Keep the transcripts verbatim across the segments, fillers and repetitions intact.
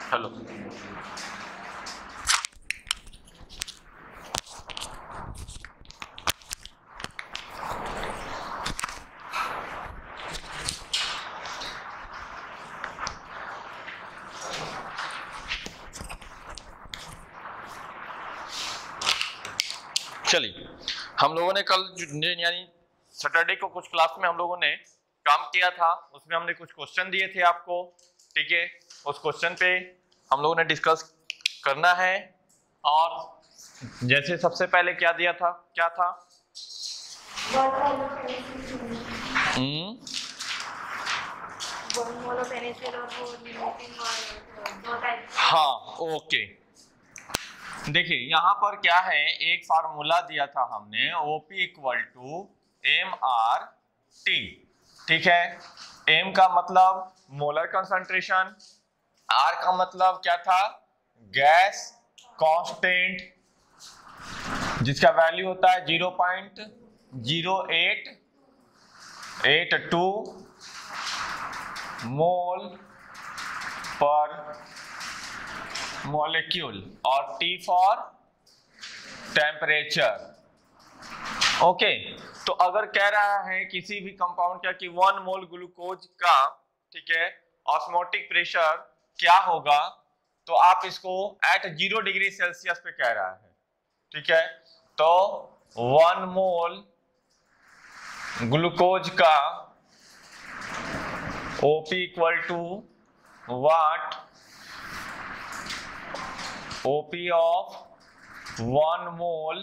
Hello. चलिए, हम लोगों ने कल यानी सैटरडे को कुछ क्लास में हम लोगों ने काम किया था, उसमें हमने कुछ क्वेश्चन दिए थे आपको, ठीक है। उस क्वेश्चन पे हम लोगों ने डिस्कस करना है। और जैसे सबसे पहले क्या दिया था, क्या था? हम्म हाँ, ओके। देखिए यहाँ पर क्या है, एक फार्मूला दिया था हमने, OP equal to M R T, ठीक है। एम का मतलब मोलर कंसंट्रेशन, आर का मतलब क्या था, गैस कांस्टेंट, जिसका वैल्यू होता है zero point zero eight eight two mole per molecule, और टी फॉर टेम्परेचर, ओके। तो अगर कह रहा है किसी भी कंपाउंड का कि वन मोल ग्लूकोज का, ठीक है, ऑस्मोटिक प्रेशर क्या होगा, तो आप इसको एट जीरो डिग्री सेल्सियस पे कह रहा है, ठीक है। तो वन मोल ग्लूकोज का OP equal to what, OP of one mole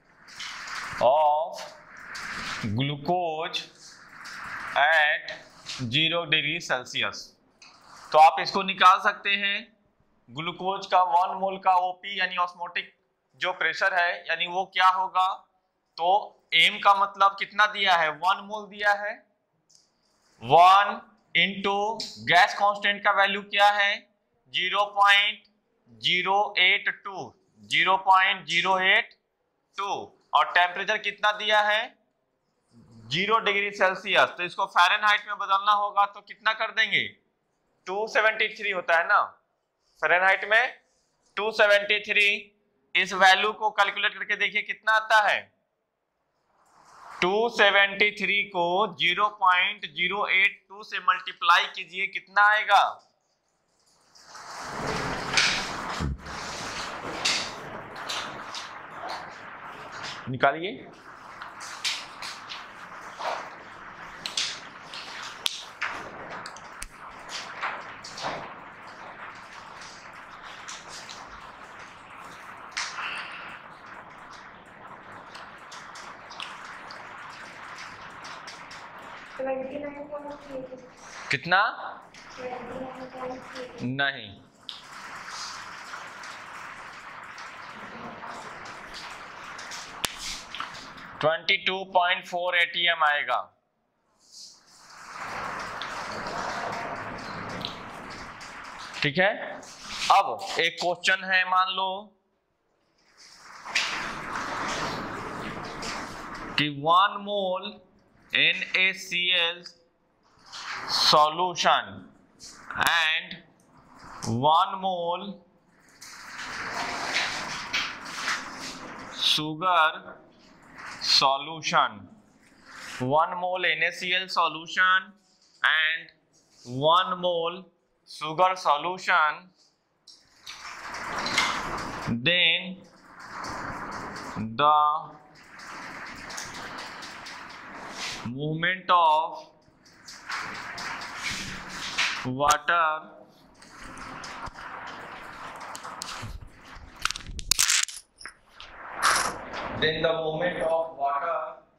of glucose at zero degree Celsius. तो आप इसको निकाल सकते हैं, ग्लूकोज का वन मोल का ओपी यानी ऑस्मोटिक जो प्रेशर है, यानी वो क्या होगा। तो एम का मतलब कितना दिया है, वन मोल दिया है, वन इंटू गैस कांस्टेंट का वैल्यू क्या है, zero point zero eight two, zero point zero eight two, और टेम्परेचर कितना दिया है, जीरो डिग्री सेल्सियस। तो इसको फ़ारेनहाइट में बदलना होगा, तो कितना कर देंगे, टू सेवेंटी थ्री होता है ना फ़ारेनहाइट में, टू सेवेंटी थ्री। इस वैल्यू को कैलकुलेट करके देखिए कितना आता है, टू सेवेंटी थ्री को zero point zero eight two से मल्टीप्लाई कीजिए, कितना आएगा, निकालिए। कितना, नहीं, twenty two point four ATM आएगा। ठीक है। अब एक क्वेश्चन है, मान लो कि one mole NaCl solution and one mole sugar solution, one mole NaCl solution and one mole sugar solution, then the movement of water then the movement of water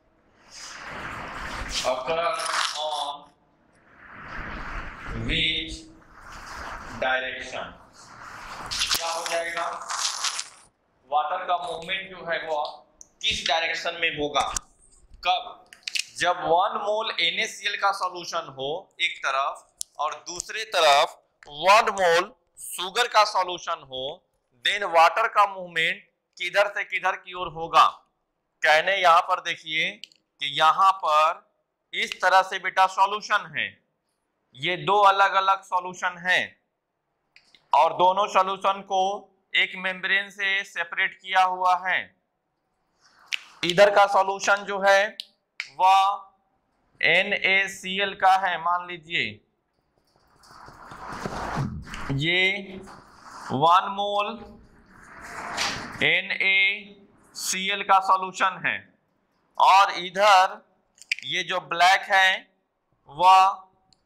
occurs on which direction। क्या हो जाएगा, water का movement जो है वो किस direction में होगा, कब, जब वन मोल NaCl का सॉल्यूशन हो एक तरफ और दूसरे तरफ वन मोल शुगर का सॉल्यूशन हो, देन वाटर का मूवमेंट किधर से किधर की ओर होगा। कहने यहां पर देखिए कि यहां पर इस तरह से बेटा सॉल्यूशन है, ये दो अलग अलग सॉल्यूशन हैं, और दोनों सॉल्यूशन को एक मेम्ब्रेन से सेपरेट किया हुआ है। इधर का सॉल्यूशन जो है वह एन ए सी एल का है। मान लीजिए ये one mole N A C L का सॉल्यूशन है और इधर ये जो ब्लैक है वह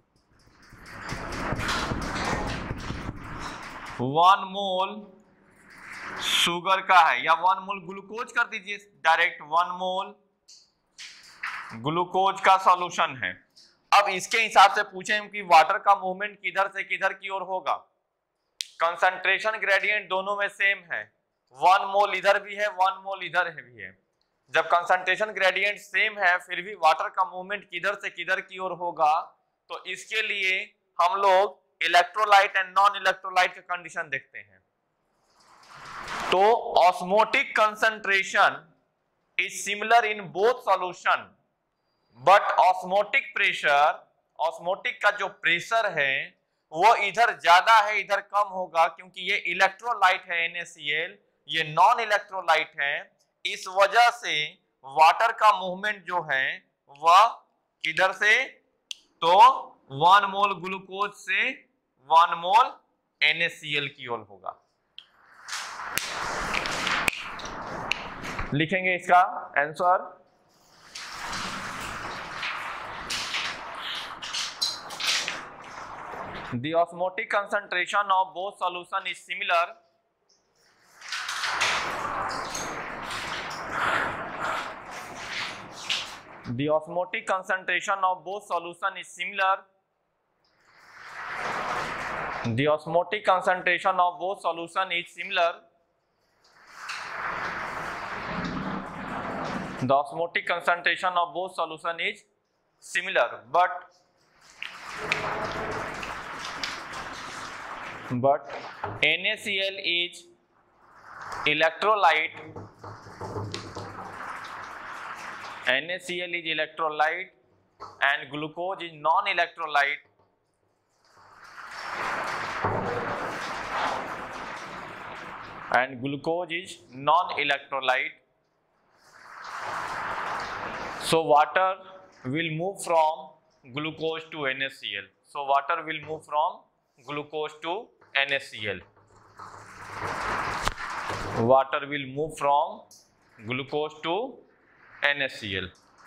वन मोल शुगर का है, या वन मोल ग्लूकोज कर दीजिए डायरेक्ट, वन मोल ग्लूकोज का सॉल्यूशन है। अब इसके हिसाब से पूछें कि वाटर का मूवमेंट किधर से किधर की ओर होगा। कंसंट्रेशन ग्रेडियंट दोनों में सेम है, वन मोल इधर भी है वन मोल इधर भी है। जब कंसंट्रेशन ग्रेडियंट सेम है फिर भी वाटर का मूवमेंट किधर से किधर की ओर होगा, तो इसके लिए हम लोग इलेक्ट्रोलाइट एंड नॉन इलेक्ट्रोलाइट का कंडीशन देखते हैं। तो osmotic concentration is similar in both solution, but osmotic pressure, osmotic का जो प्रेशर है वो इधर ज्यादा है इधर कम होगा, क्योंकि ये इलेक्ट्रोलाइट है एन ए सी एल, ये नॉन इलेक्ट्रोलाइट है। इस वजह से वाटर का मूवमेंट जो है वह किधर से, तो वन मोल ग्लूकोज से one mole N A C L की ओर होगा। लिखेंगे इसका answer. The osmotic concentration of both solution is similar. The osmotic concentration of both solution is similar. The osmotic concentration of both solution is similar. The osmotic concentration of both solution is similar, but but N A C L is electrolyte. N A C L is electrolyte and glucose is non-electrolyte. And glucose is non-electrolyte. So water will move from glucose to N A C L. So water will move from glucose to N A C L. Water will move from glucose to N A C L.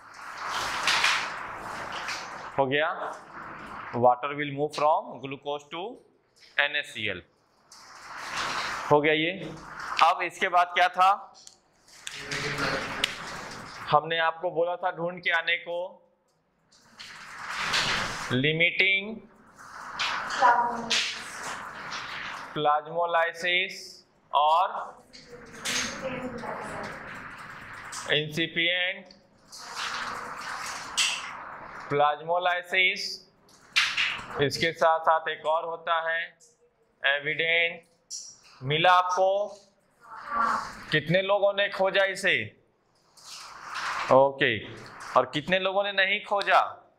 हो गया? Water will move from glucose to N A C L. हो गया ये। अब इसके बाद क्या था, हमने आपको बोला था ढूंढ के आने को, लिमिटिंग प्लाज्मोलाइसिस और इंसिपिएंट प्लाज्मोलाइसिस। इसके साथ साथ एक और होता है एविडेंट। मिला आपको? कितने लोगों ने खोजा इसे? ओके। और कितने लोगों ने नहीं खोजा?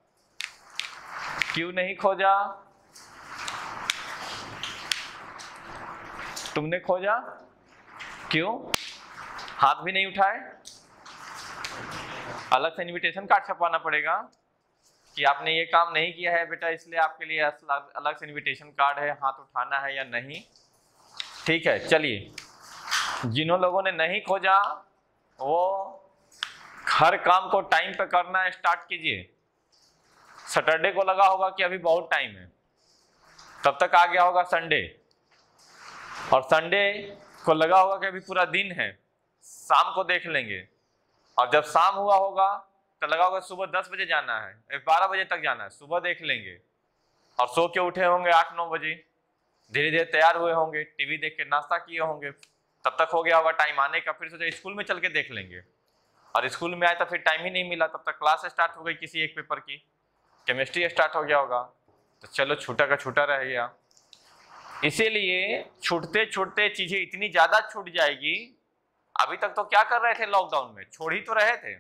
क्यों नहीं खोजा? तुमने खोजा? क्यों? हाथ भी नहीं उठाए? अलग से इनविटेशन कार्ड छपवाना पड़ेगा कि आपने ये काम नहीं किया है बेटा, इसलिए आपके लिए अलग से इनविटेशन कार्ड है, हाथ उठाना है या नहीं। ठीक है, चलिए। जिन्हों लोगों ने नहीं खोजा वो हर काम को टाइम पे करना स्टार्ट कीजिए। सैटरडे को लगा होगा कि अभी बहुत टाइम है, तब तक आ गया होगा संडे, और संडे को लगा होगा कि अभी पूरा दिन है, शाम को देख लेंगे। और जब शाम हुआ होगा तो लगा होगा सुबह दस बजे जाना है, बारह बजे तक जाना है, सुबह देख लेंगे। और सो के उठे होंगे आठ नौ बजे, धीरे धीरे तैयार हुए होंगे, टीवी देख के नाश्ता किए होंगे, तब तक हो गया होगा टाइम आने का। फिर सोचा स्कूल में चल के देख लेंगे, और स्कूल में आए तो फिर टाइम ही नहीं मिला, तब तक क्लास स्टार्ट हो गई किसी एक पेपर की, केमिस्ट्री स्टार्ट हो गया होगा, तो चलो छूटा का छूटा रह गया। इसीलिए छूटते छूटते चीजें इतनी ज्यादा छूट जाएगी। अभी तक तो क्या कर रहे थे लॉकडाउन में? छोड़ ही तो रहे थे।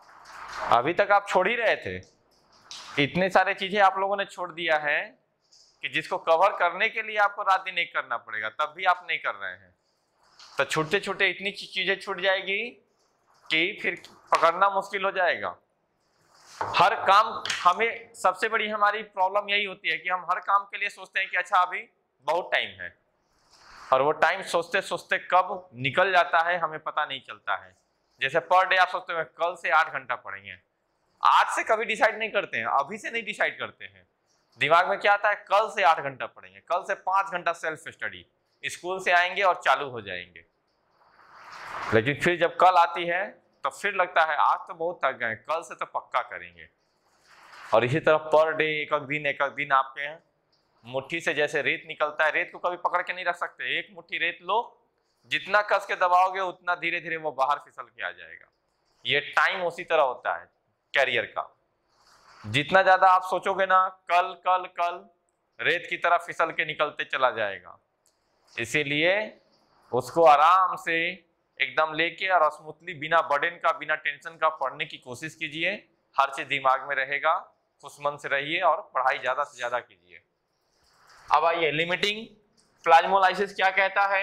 अभी तक आप छोड़ ही रहे थे, इतने सारे चीजें आप लोगों ने छोड़ दिया है कि जिसको कवर करने के लिए आपको रात दिन एक करना पड़ेगा, तब भी आप नहीं कर रहे हैं, तो छोटे छोटे इतनी चीजें छूट जाएगी कि फिर पकड़ना मुश्किल हो जाएगा। हर काम, हमें सबसे बड़ी हमारी प्रॉब्लम यही होती है कि हम हर काम के लिए सोचते हैं कि अच्छा अभी बहुत टाइम है, और वो टाइम सोचते सोचते कब निकल जाता है हमें पता नहीं चलता है। जैसे पर डे आप सोचते हैं कल से आठ घंटा पढ़ेंगे, आज से कभी डिसाइड नहीं करते हैं, अभी से नहीं डिसाइड करते हैं। दिमाग में क्या आता है, कल से आठ घंटा पढ़ेंगे, कल से पांच घंटा सेल्फ स्टडी, स्कूल से आएंगे और चालू हो जाएंगे। लेकिन फिर जब कल आती है तो फिर लगता है आज तो बहुत थक गए, कल से तो पक्का करेंगे। और इसी तरह पर डे एक एक दिन एक एक दिन आपके हैं मुट्ठी से जैसे रेत निकलता है, रेत को कभी पकड़ के नहीं रख सकते। एक मुट्ठी रेत लो, जितना कस के दबाओगे उतना धीरे धीरे वो बाहर फिसल के आ जाएगा। ये टाइम उसी तरह होता है कैरियर का, जितना ज्यादा आप सोचोगे ना कल कल कल, रेत की तरह फिसल के निकलते चला जाएगा। इसीलिए उसको आराम से एकदम लेके और स्मूथली, बिना बर्डन का, बिना टेंशन का पढ़ने की कोशिश कीजिए। हर चीज दिमाग में रहेगा, खुशमन से रहिए और पढ़ाई ज्यादा से ज्यादा कीजिए। अब आइए, लिमिटिंग प्लाज्मोलाइसिस क्या कहता है।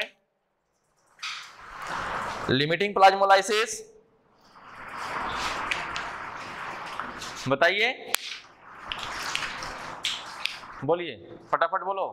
लिमिटिंग प्लाज्मोलाइसिस बताइए, बोलिए फटाफट बोलो।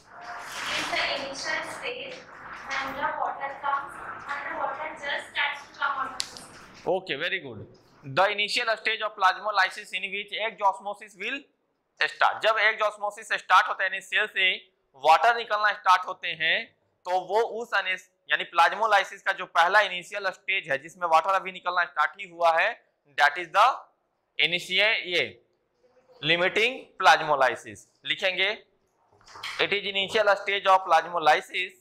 Okay, very good. The initial stage of plasmolysis in which exosmosis will start. जब एग ऑस्मोसिस स्टार्ट होता है, यानी सेल से वाटर निकलना स्टार्ट होते हैं, तो वो उस यानी प्लाज्मोलाइसिस का जो पहला इनिशियल स्टेज है जिसमें वाटर अभी निकलना स्टार्ट ही हुआ है, दैट इज द इनिशियल ये लिमिटिंग प्लाज्मोलाइसिस। लिखेंगे, it is initial stage of plasmolysis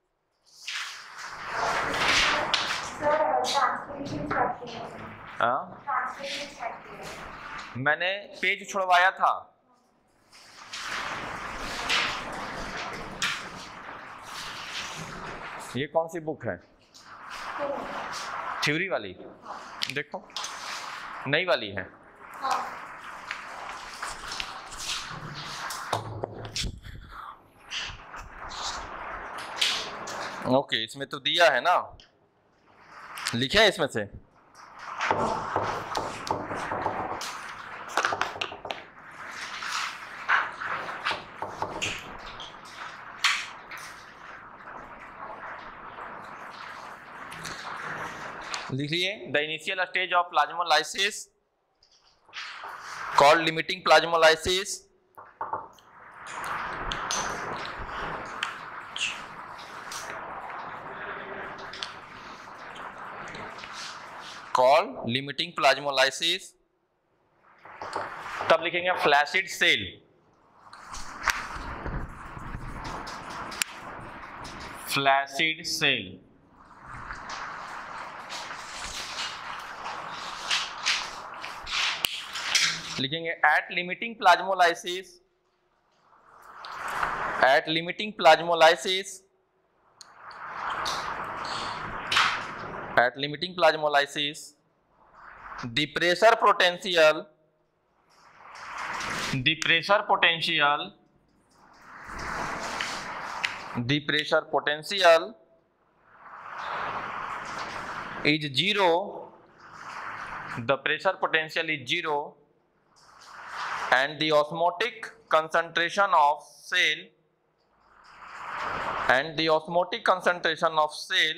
हाँ, मैंने पेज छुड़वाया था। ये कौन सी बुक है? थ्योरी वाली, देखो नई वाली है। ओके, इसमें तो दिया है ना, लिखे है इसमें से। लिखिए, the initial stage of plasmolysis called limiting plasmolysis called limiting plasmolysis। तब लिखेंगे फ्लैसिड सेल, फ्लैसिड सेल। लिखेंगे at limiting plasmolysis, at limiting plasmolysis At limiting plasmolysis, the pressure potential, the pressure potential, the pressure potential is zero. The pressure potential is zero, and the osmotic concentration of cell, and the osmotic concentration of cell.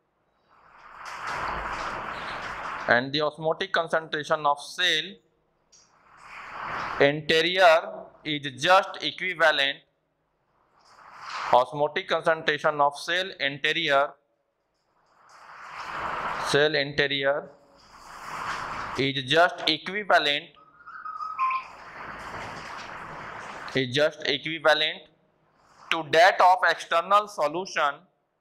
And the osmotic concentration of cell interior is just equivalent. Osmotic concentration of cell interior, cell interior is just equivalent, is just equivalent to that of external solution,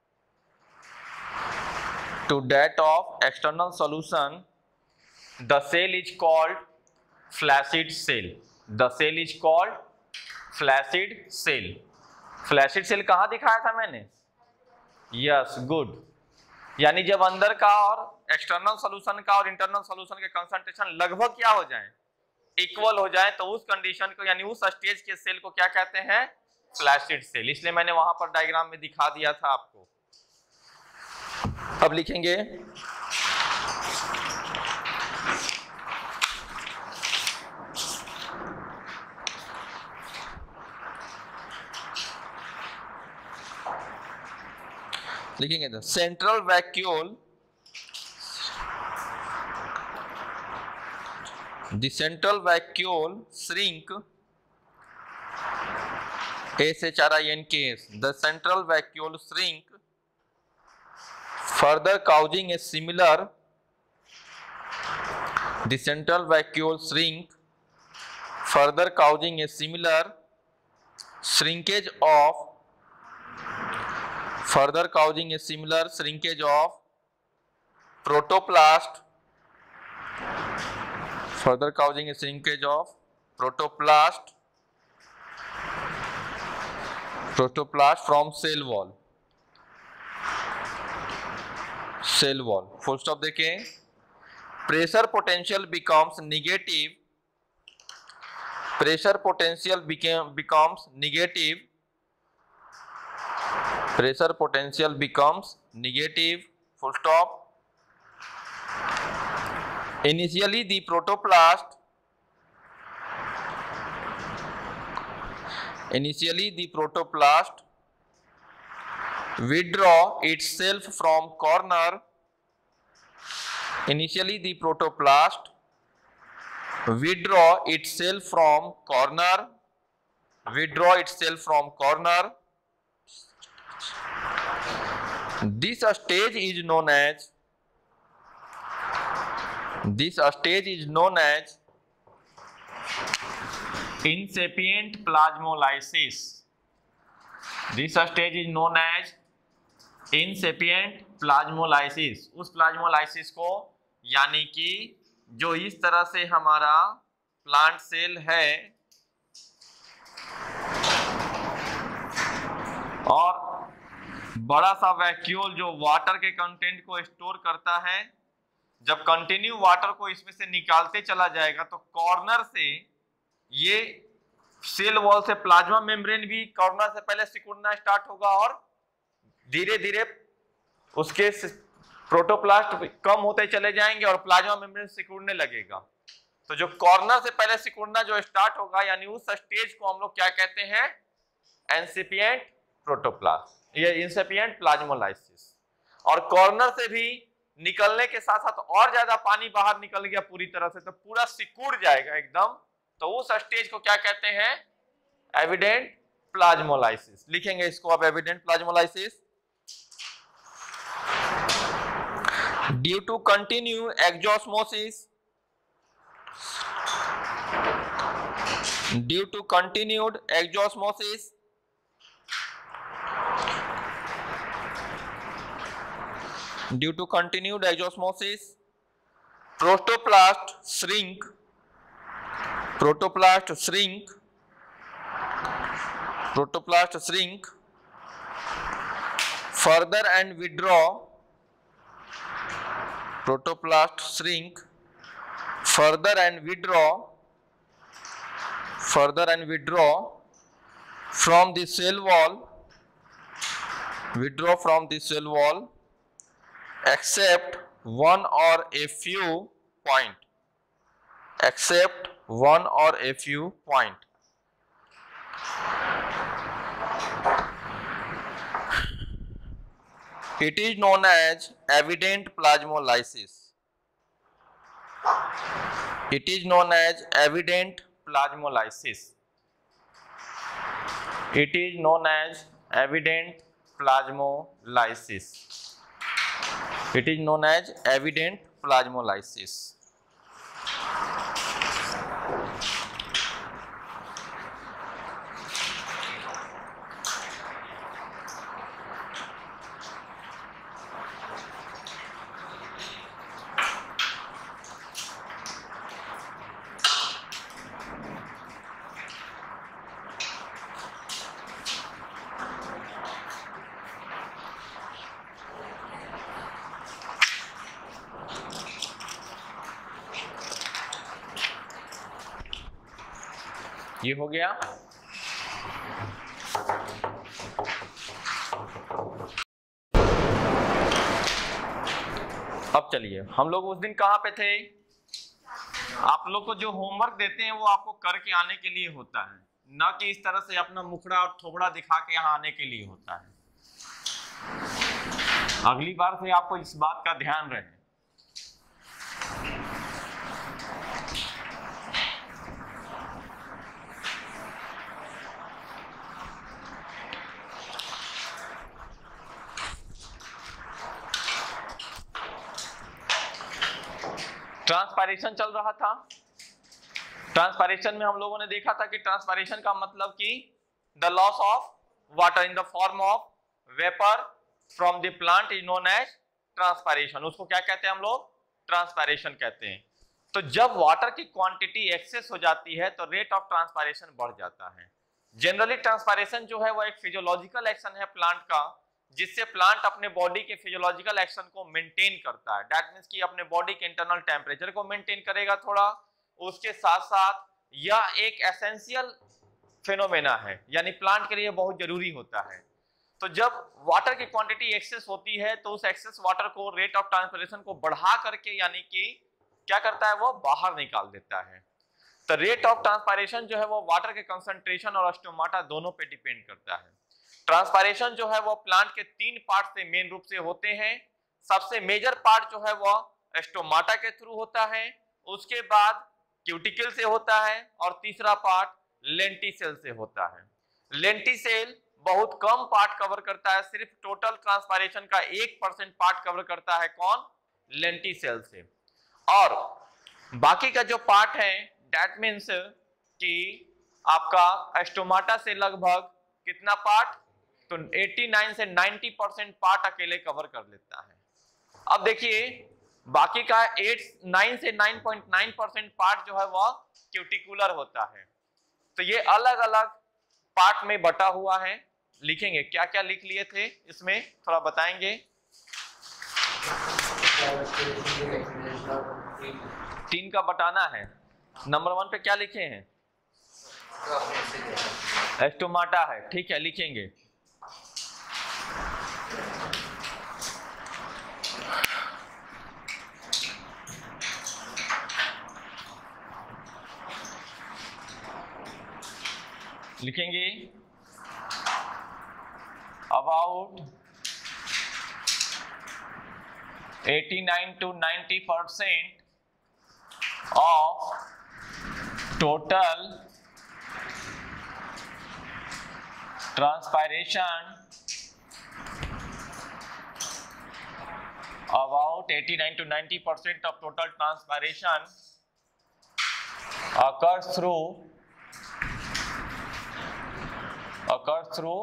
to that of external solution. The cell is called flaccid cell. The cell is called flaccid cell. Flaccid cell कहाँ दिखाया था मैंने? Yes, good. यानी जब अंदर का और external solution का और इंटरनल सॉल्यूशन के कंसंट्रेशन लगभग क्या हो जाए, इक्वल हो जाए, तो उस कंडीशन को यानी उस स्टेज के सेल को क्या कहते हैं? फ्लैसिड सेल, इसलिए मैंने वहां पर डायग्राम में दिखा दिया था आपको। अब लिखेंगे लिखेंगे the central vacuole the central vacuole shrink S H R I N K S the central vacuole shrink, further causing a similar the central vacuole shrink further causing a similar shrinkage of further causing a similar shrinkage of protoplast further causing a shrinkage of protoplast protoplast from cell wall cell wall full stop देखें। pressure potential becomes negative pressure potential became becomes negative pressure potential becomes negative full stop। initially the protoplast Initially, the protoplast withdraw itself from corner. Initially, the protoplast withdraw itself from corner. Withdraw itself from corner. This stage is known as. This stage is known as incipient plasmolysis. This stage is known as incipient plasmolysis. उस plasmolysis को यानी कि जो इस तरह से हमारा plant cell है और बड़ा सा वैक्यूल जो वाटर के कंटेंट को स्टोर करता है, जब कंटिन्यू वाटर को इसमें से निकालते चला जाएगा तो कॉर्नर से ये सेल वॉल से प्लाज्मा मेम्ब्रेन भी कॉर्नर से पहले सिकुड़ना स्टार्ट होगा और धीरे धीरे उसके प्रोटोप्लास्ट कम होते चले जाएंगे और प्लाज्मा मेम्ब्रेन सिकुड़ने लगेगा। तो जो कॉर्नर से पहले सिकुड़ना जो स्टार्ट होगा यानी उस स्टेज को हम लोग क्या कहते हैं, इंसिपिएंट प्रोटोप्लास्ट, ये इंसिपिएंट प्लाज्मोलाइसिस। और कॉर्नर से भी निकलने के साथ साथ और ज्यादा पानी बाहर निकल गया पूरी तरह से तो पूरा सिकुड़ जाएगा एकदम, तो उस स्टेज को क्या कहते हैं, एविडेंट प्लाज्मोलाइसिस। लिखेंगे इसको अब evident plasmolysis. Due to continue exosmosis due to continued exosmosis due to continued exosmosis protoplast shrink Protoplast shrink, protoplast shrink, further and withdraw, protoplast shrink, further and withdraw, further and withdraw from the cell wall, withdraw from the cell wall, except one or a few point, except one or a few point. It is known as evident plasmolysis. It is known as evident plasmolysis. It is known as evident plasmolysis. It is known as evident plasmolysis. ये हो गया। चलिए, हम लोग उस दिन कहाँ पे थे? आप लोग को जो होमवर्क देते हैं वो आपको करके आने के लिए होता है, ना कि इस तरह से अपना मुखड़ा और थोबड़ा दिखा के यहाँ आने के लिए होता है। अगली बार से आपको इस बात का ध्यान रहे। ट्रांसपायरेशन चल रहा था। ट्रांसपायरेशन में हम लोगों ने देखा था कि ट्रांसपायरेशन का मतलब कि the loss of water in the form of vapour from the plant is known as transpiration. उसको क्या कहते हैं हम लोग? ट्रांसपायरेशन कहते हैं। तो जब वाटर की क्वांटिटी एक्सेस हो जाती है तो रेट ऑफ ट्रांसपायरेशन बढ़ जाता है। जनरली ट्रांसपायरेशन जो है वो एक फिजियोलॉजिकल एक्शन है प्लांट का, जिससे प्लांट अपने बॉडी के फिजियोलॉजिकल एक्शन को मेंटेन करता है। दैट मींस कि अपने बॉडी के इंटरनल टेम्परेचर को मेंटेन करेगा थोड़ा, उसके साथ साथ यह एक एसेंशियल फिनोमेना है, यानी प्लांट के लिए बहुत जरूरी होता है। तो जब वाटर की क्वांटिटी एक्सेस होती है तो उस एक्सेस वाटर को रेट ऑफ ट्रांसपायरेशन को बढ़ा करके यानी कि क्या करता है, वो बाहर निकाल देता है। तो रेट ऑफ ट्रांसपायरेशन जो है वो वाटर के कंसंट्रेशन और स्टोमाटा दोनों पे डिपेंड करता है। ट्रांसपायरेशन जो है वो प्लांट के तीन पार्ट से मेन रूप से होते हैं। सबसे मेजर पार्ट जो है वो स्टोमाटा के थ्रू होता है, उसके बाद क्यूटिकल से होता है, और तीसरा पार्ट लेंटिसेल से होता है। लेंटिसेल बहुत कम पार्ट कवर करता है, सिर्फ टोटल ट्रांसपायरेशन का एक परसेंट पार्ट कवर करता है। कौन? लेंटिसेल से। और बाकी का जो पार्ट है दैट मीन्स कि आपका स्टोमाटा से लगभग कितना पार्ट, तो नवासी से नब्बे परसेंट पार्ट अकेले कवर कर लेता है। अब देखिए बाकी का आठ नौ से नौ पॉइंट नौ परसेंट पार्ट जो है वह क्यूटिकुलर होता है। तो ये अलग अलग पार्ट में बटा हुआ है। लिखेंगे क्या क्या लिख लिए थे इसमें, थोड़ा बताएंगे। तीन का बटाना है। नंबर वन पे क्या लिखे हैं? स्टोमाटा है, ठीक है, लिखेंगे। लिखेंगे about eighty-nine to ninety percent of total transpiration about eighty-nine to ninety percent of total transpiration occurs through occurs through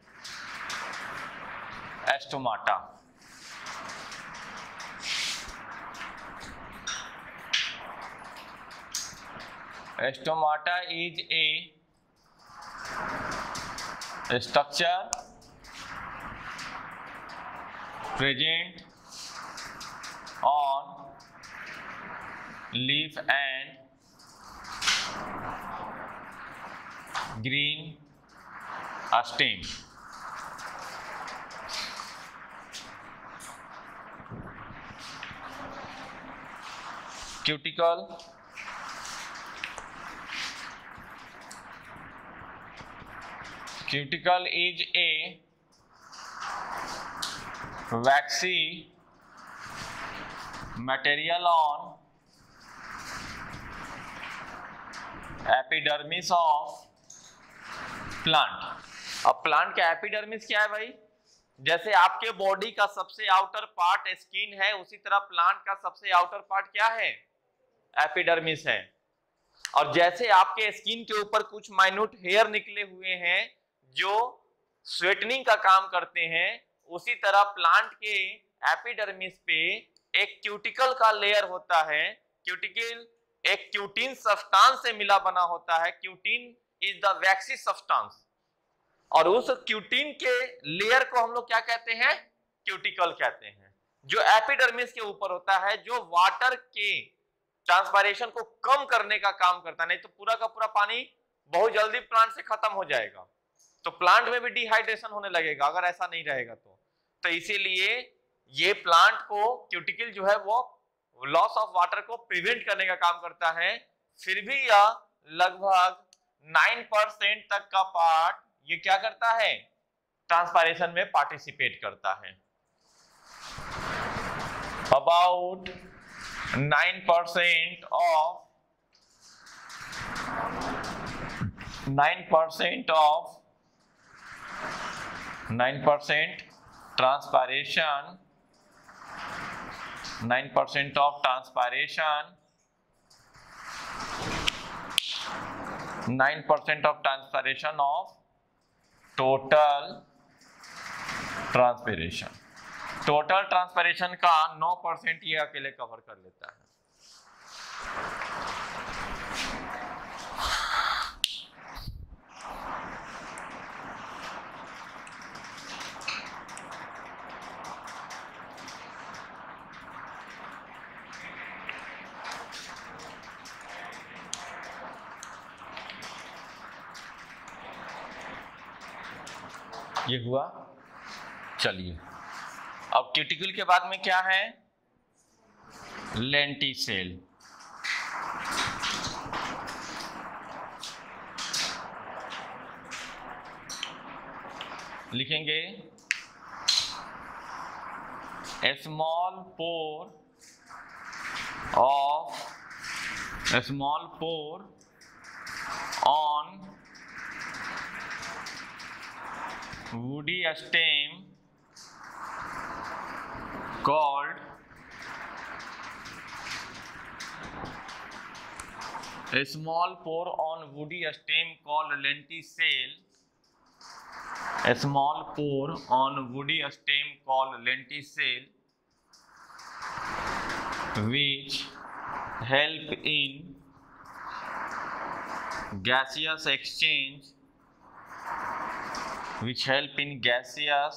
stomata. Stomata is a structure present on leaf and green stem. Cuticle Cuticle is a waxy material on epidermis of plant. अब plant का epidermis क्या है भाई? जैसे आपके body का सबसे outer part skin है, उसी तरह प्लांट का सबसे आउटर पार्ट क्या है? एपिडर्मिस है। और जैसे आपके स्किन के ऊपर कुछ माइन्यूट हेयर निकले हुए हैं जो स्वेटनिंग का काम करते हैं, उसी तरह प्लांट के एपिडर्मिस पे एक क्यूटिकल का लेयर होता है। क्यूटिकल एक क्यूटिन सब्सटेंस से मिला बना होता है। Cutin is the waxy substance, और उस क्यूटिन के लेयर को हम लोग क्या कहते हैं? क्यूटिकल कहते हैं, जो एपिडर्मिस के ऊपर होता है, जो वाटर के ट्रांसपायरेशन को कम करने का काम करता है। नहीं तो पूरा का पूरा पानी बहुत जल्दी प्लांट से खत्म हो जाएगा, तो प्लांट में भी डिहाइड्रेशन होने लगेगा अगर ऐसा नहीं रहेगा तो। तो इसीलिए ये प्लांट को क्यूटिकल जो है वो लॉस ऑफ वाटर को प्रिवेंट करने का काम करता है, फिर भी यह लगभग नाइन परसेंट तक का पार्ट ये क्या करता है, ट्रांसपायरेशन में पार्टिसिपेट करता है। About nine percent of nine percent of nine percent transpiration nine percent of transpiration nine percent of transpiration of total transpiration total transpiration का नाइन परसेंट ये अकेले कवर कर लेता है। ये हुआ। चलिए अब क्यूटिकल के बाद में क्या है, लेंटिसेल। लिखेंगे a small pore of a small pore on woody stem called a small pore on woody stem called lenticel a small pore on woody stem called lenticel which help in gaseous exchange which help in gaseous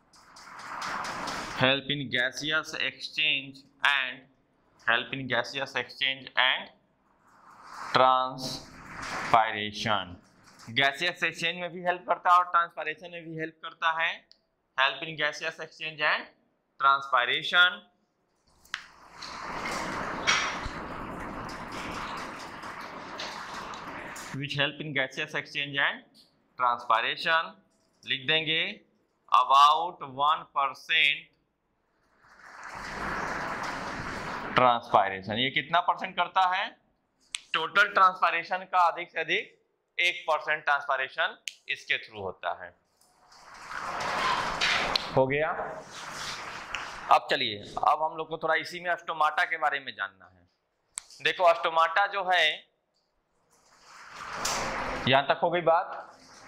help in gaseous exchange and help in gaseous exchange and transpiration। Gaseous exchange में भी help करता है और transpiration में भी help करता है। Help in gaseous exchange and transpiration. which help in gaseous exchange and transpiration। लिख देंगे अबाउट वन परसेंट ट्रांसपायरेशन। ये कितना परसेंट करता है, टोटल ट्रांसपायरेशन का अधिक से अधिक एक परसेंट ट्रांसपायरेशन इसके थ्रू होता है। हो गया। अब चलिए अब हम लोग को थोड़ा इसी में स्टोमाटा के बारे में जानना है। देखो स्टोमाटा जो है, यहां तक हो गई बात।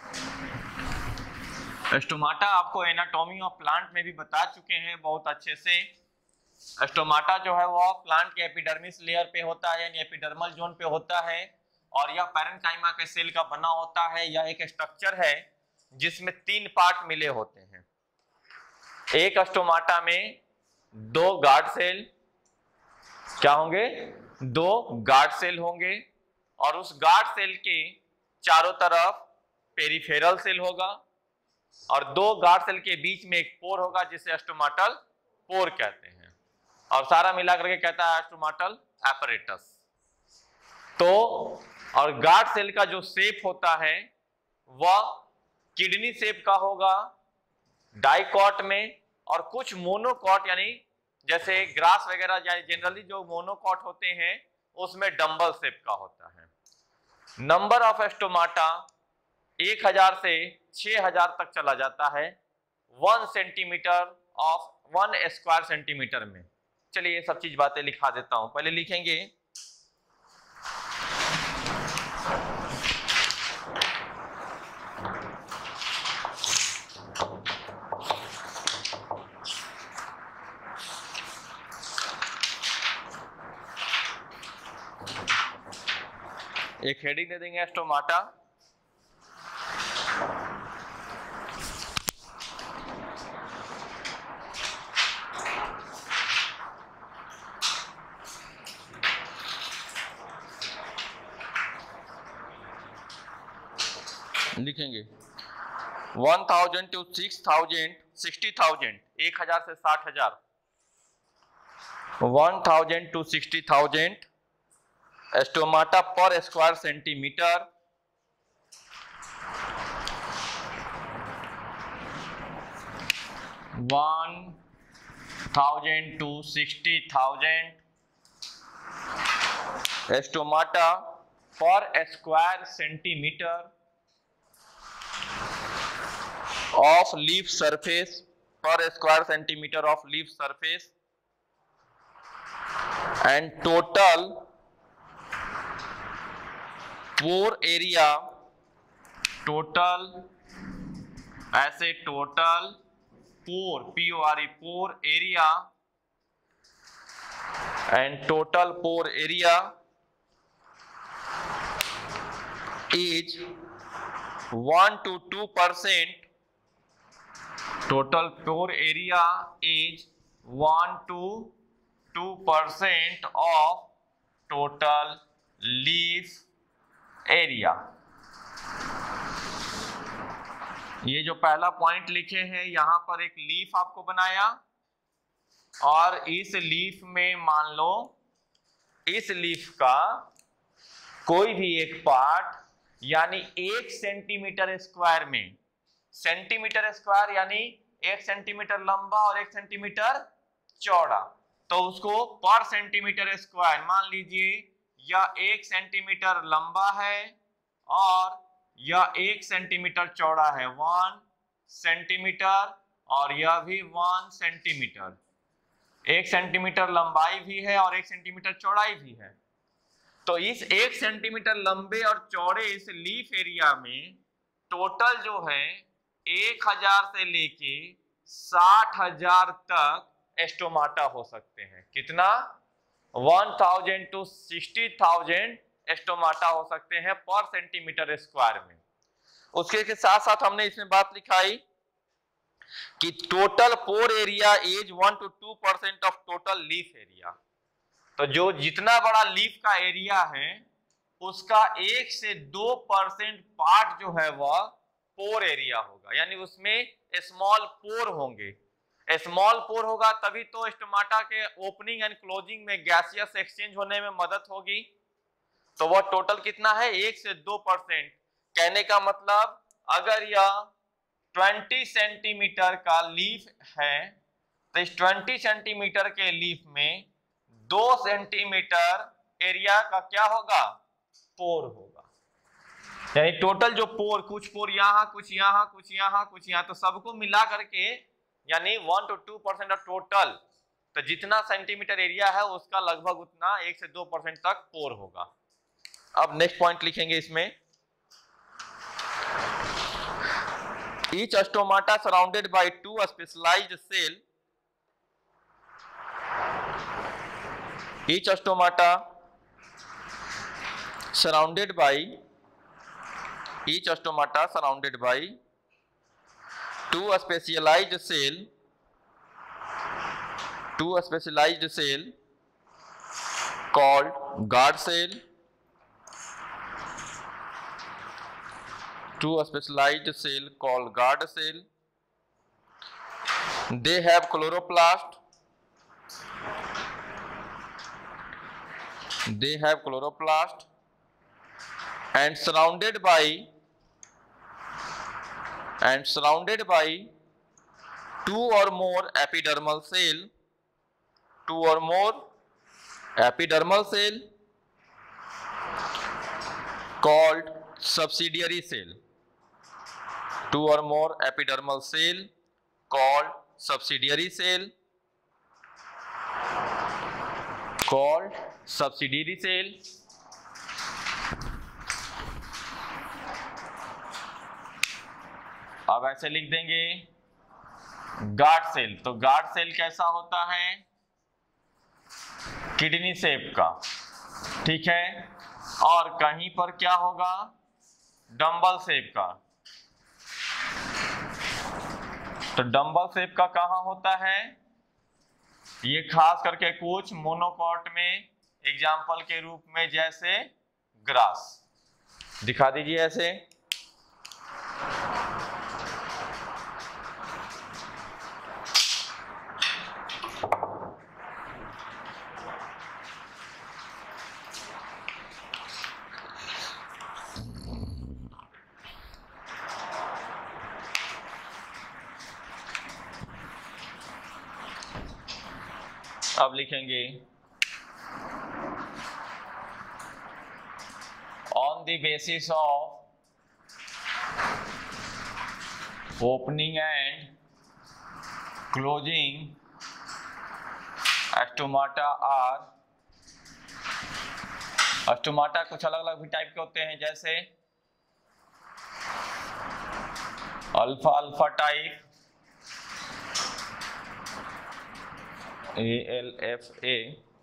स्टोमाटा आपको एनाटॉमी ऑफ प्लांट में भी बता चुके हैं बहुत अच्छे से। स्टोमाटा जो है वो प्लांट के एपिडर्मिस लेयर पे होता है, यानी एपिडर्मल जोन पे होता है, और यह पैरेन्काइमा के सेल का बना होता है। यह एक स्ट्रक्चर है जिसमें तीन पार्ट मिले होते हैं। एक स्टोमाटा में दो गार्ड सेल क्या होंगे, दो गार्ड सेल होंगे, और उस गार्ड सेल के चारों तरफ पेरिफेरल सेल होगा, और दो गार्ड सेल के बीच में एक पोर होगा जिसे स्टोमाटल पोर कहते हैं, और सारा मिलाकर के कहता है स्टोमाटल एपरेटस। तो और गार्ड सेल का जो शेप होता है वह किडनी शेप का होगा डाइकॉट में, और कुछ मोनोकॉट यानी जैसे ग्रास वगैरह जनरली जो मोनोकॉट होते हैं उसमें डंबल शेप का होता है। नंबर ऑफ स्टोमाटा एक हजार से छह हजार तक चला जाता है one centimetre of one square centimetre में। चलिए ये सब चीज बातें लिखा देता हूं। पहले लिखेंगे एक हेडिंग दे देंगे स्टोमाटा। लिखेंगे one thousand to six thousand sixty thousand एक हजार से साठ हजार one thousand to sixty thousand stomata per square centimetre. One thousand to sixty thousand stomata per square centimetre of leaf surface, per square centimetre of leaf surface, and total pore area, total ऐसे total pore P O R E pore area and total pore area is one to two percent, total pore area is one to two percent of total leaf area. ये जो पहला point लिखे हैं यहां पर एक leaf आपको बनाया और इस लीफ में मान लो इस लीफ का कोई भी एक पार्ट यानी एक सेंटीमीटर स्क्वायर में, सेंटीमीटर स्क्वायर यानी एक सेंटीमीटर लंबा और एक सेंटीमीटर चौड़ा, तो उसको पर सेंटीमीटर स्क्वायर मान लीजिए यह एक सेंटीमीटर लंबा है और यह एक सेंटीमीटर चौड़ा है, वन सेंटीमीटर, और यह भी वन सेंटीमीटर, एक सेंटीमीटर लंबाई भी है और एक सेंटीमीटर चौड़ाई भी है। तो इस एक सेंटीमीटर लंबे और चौड़े इस लीफ एरिया में टोटल जो है एक हजार से लेके साठ हजार तक स्टोमाटा हो सकते हैं। कितना? One thousand to sixty thousand stomata हो सकते हैं पर सेंटीमीटर स्क्वायर में। उसके के साथ साथ हमने इसमें बात लिखाई कि total pore area is one to two percent of total leaf area. तो जो जितना बड़ा लीफ का एरिया है उसका एक से दो परसेंट पार्ट जो है वह पोर एरिया होगा, यानी उसमें स्मॉल पोर होंगे। स्मॉल पोर होगा तभी तो स्टोमाटा के ओपनिंग एंड क्लोजिंग में गैसियस एक्सचेंज होने में मदद होगी। तो वह टोटल कितना है? एक से दो परसेंट। कहने का मतलब अगर यह बीस सेंटीमीटर का लीफ है तो इस बीस सेंटीमीटर के लीफ में दो सेंटीमीटर एरिया का क्या होगा? पोर होगा। यानी टोटल जो पोर, कुछ पोर यहाँ, कुछ यहाँ, कुछ यहाँ, कुछ यहाँ, तो सबको मिला करके यानी one to two percent of total, तो जितना सेंटीमीटर एरिया है उसका लगभग उतना एक से दो परसेंट तक पोर होगा। अब नेक्स्ट पॉइंट लिखेंगे इसमें, each stomata surrounded by two specialised cell, each stomata surrounded by each stomata surrounded by two specialised cell, two specialised cell called guard cell, two specialized cell called guard cell. They have chloroplast, they have chloroplast and surrounded by and surrounded by two or more epidermal cell, two or more epidermal cell called subsidiary cell, two or more epidermal cell called subsidiary cell, called subsidiary cell. अब ऐसे लिख देंगे guard cell. तो guard cell कैसा होता है? Kidney shape का, ठीक है। और कहीं पर क्या होगा? डंबल शेप का। तो डंबल शेप का कहां होता है? ये खास करके कुछ मोनोकॉट में एग्जाम्पल के रूप में, जैसे ग्रास दिखा दीजिए ऐसे। अब लिखेंगे on the basis of opening and closing stomata are, stomata कुछ अलग अलग भी टाइप के होते हैं, जैसे alpha alpha type, A L F A,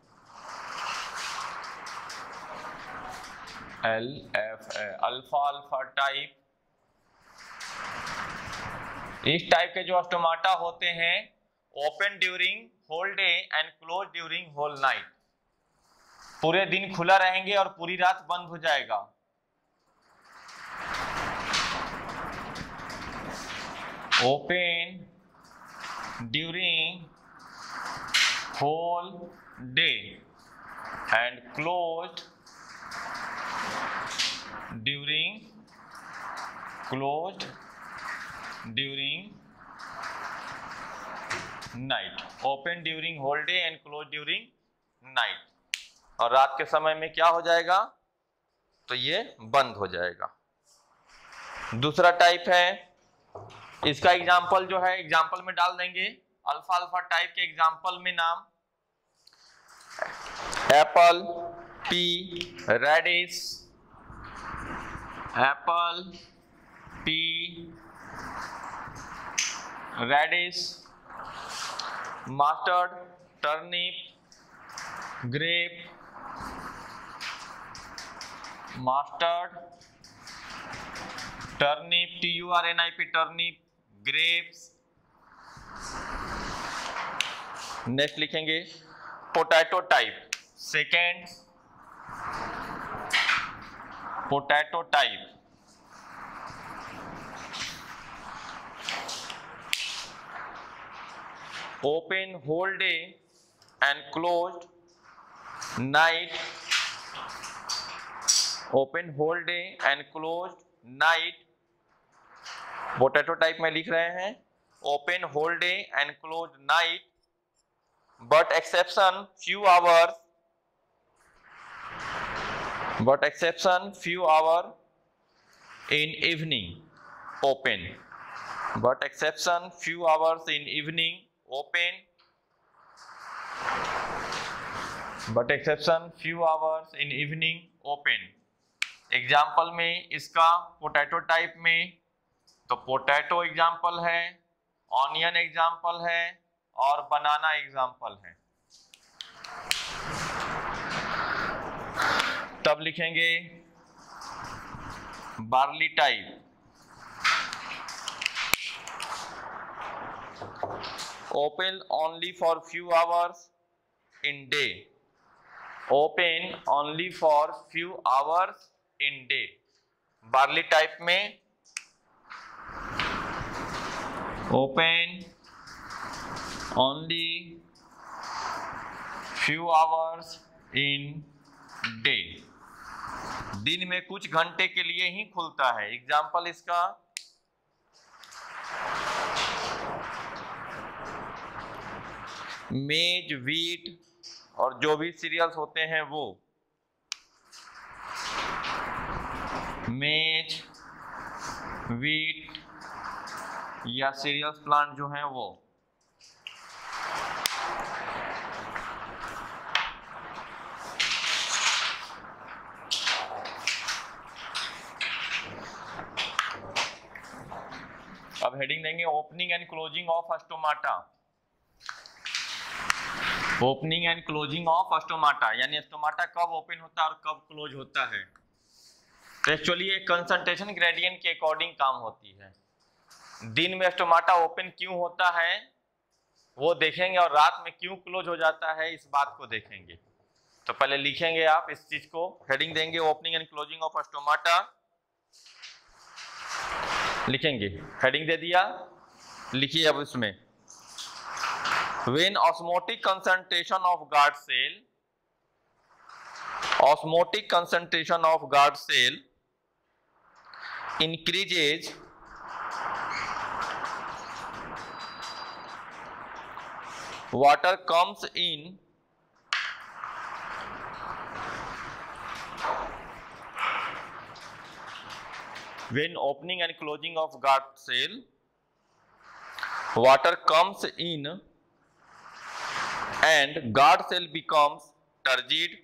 L F A, alpha alpha type. इस टाइप के जो स्टोमाटा होते हैं open during whole day and close during whole night, पूरे दिन खुला रहेंगे और पूरी रात बंद हो जाएगा। Open during whole day and closed during closed during night, open during whole day and close during night, और रात के समय में क्या हो जाएगा, तो ये बंद हो जाएगा। दूसरा टाइप है, इसका एग्जाम्पल जो है एग्जाम्पल में डाल देंगे। अल्फा अल्फा टाइप के एग्जाम्पल में नाम apple, pea, radish, apple, pea, radish, mustard, turnip, grape, mustard, turnip, T U R N I P, turnip, grapes. Next लिखेंगे potato type, second potato type, open whole day and closed night, open whole day and closed night. Potato type में लिख रहे हैं open whole day and closed night, but exception few hours, but exception few hour in evening open, but exception few hours in evening open, but exception few hours in evening open. Example में इसका potato type में तो potato example है, onion example है और banana example है। तब लिखेंगे barley type, open only for few hours in day, open only for few hours in day. Barley type में open only few hours in day, दिन में कुछ घंटे के लिए ही खुलता है। एग्जाम्पल इसका मेज, व्हीट और जो भी सीरियल्स होते हैं वो, मेज, व्हीट या सीरियल्स प्लांट जो हैं वो। अब हेडिंग देंगे opening and closing of stomata, opening and closing of stomata, यानी स्टोमाटा कब ओपन होता है और कब क्लोज होता है। तो एक्चुअली ये कंसंट्रेशन ग्रेडियंट के अकॉर्डिंग काम होती है। दिन में स्टोमाटा ओपन क्यों होता है वो देखेंगे और रात में क्यों क्लोज हो जाता है इस बात को देखेंगे। तो पहले लिखेंगे आप इस चीज को, हेडिंग देंगे opening and closing of stomata, लिखेंगे, हेडिंग दे दिया, लिखिए अब इसमें when osmotic concentration of guard cell, osmotic concentration of guard cell increases water comes in when opening and closing of guard cell, water comes in and guard cell becomes turgid.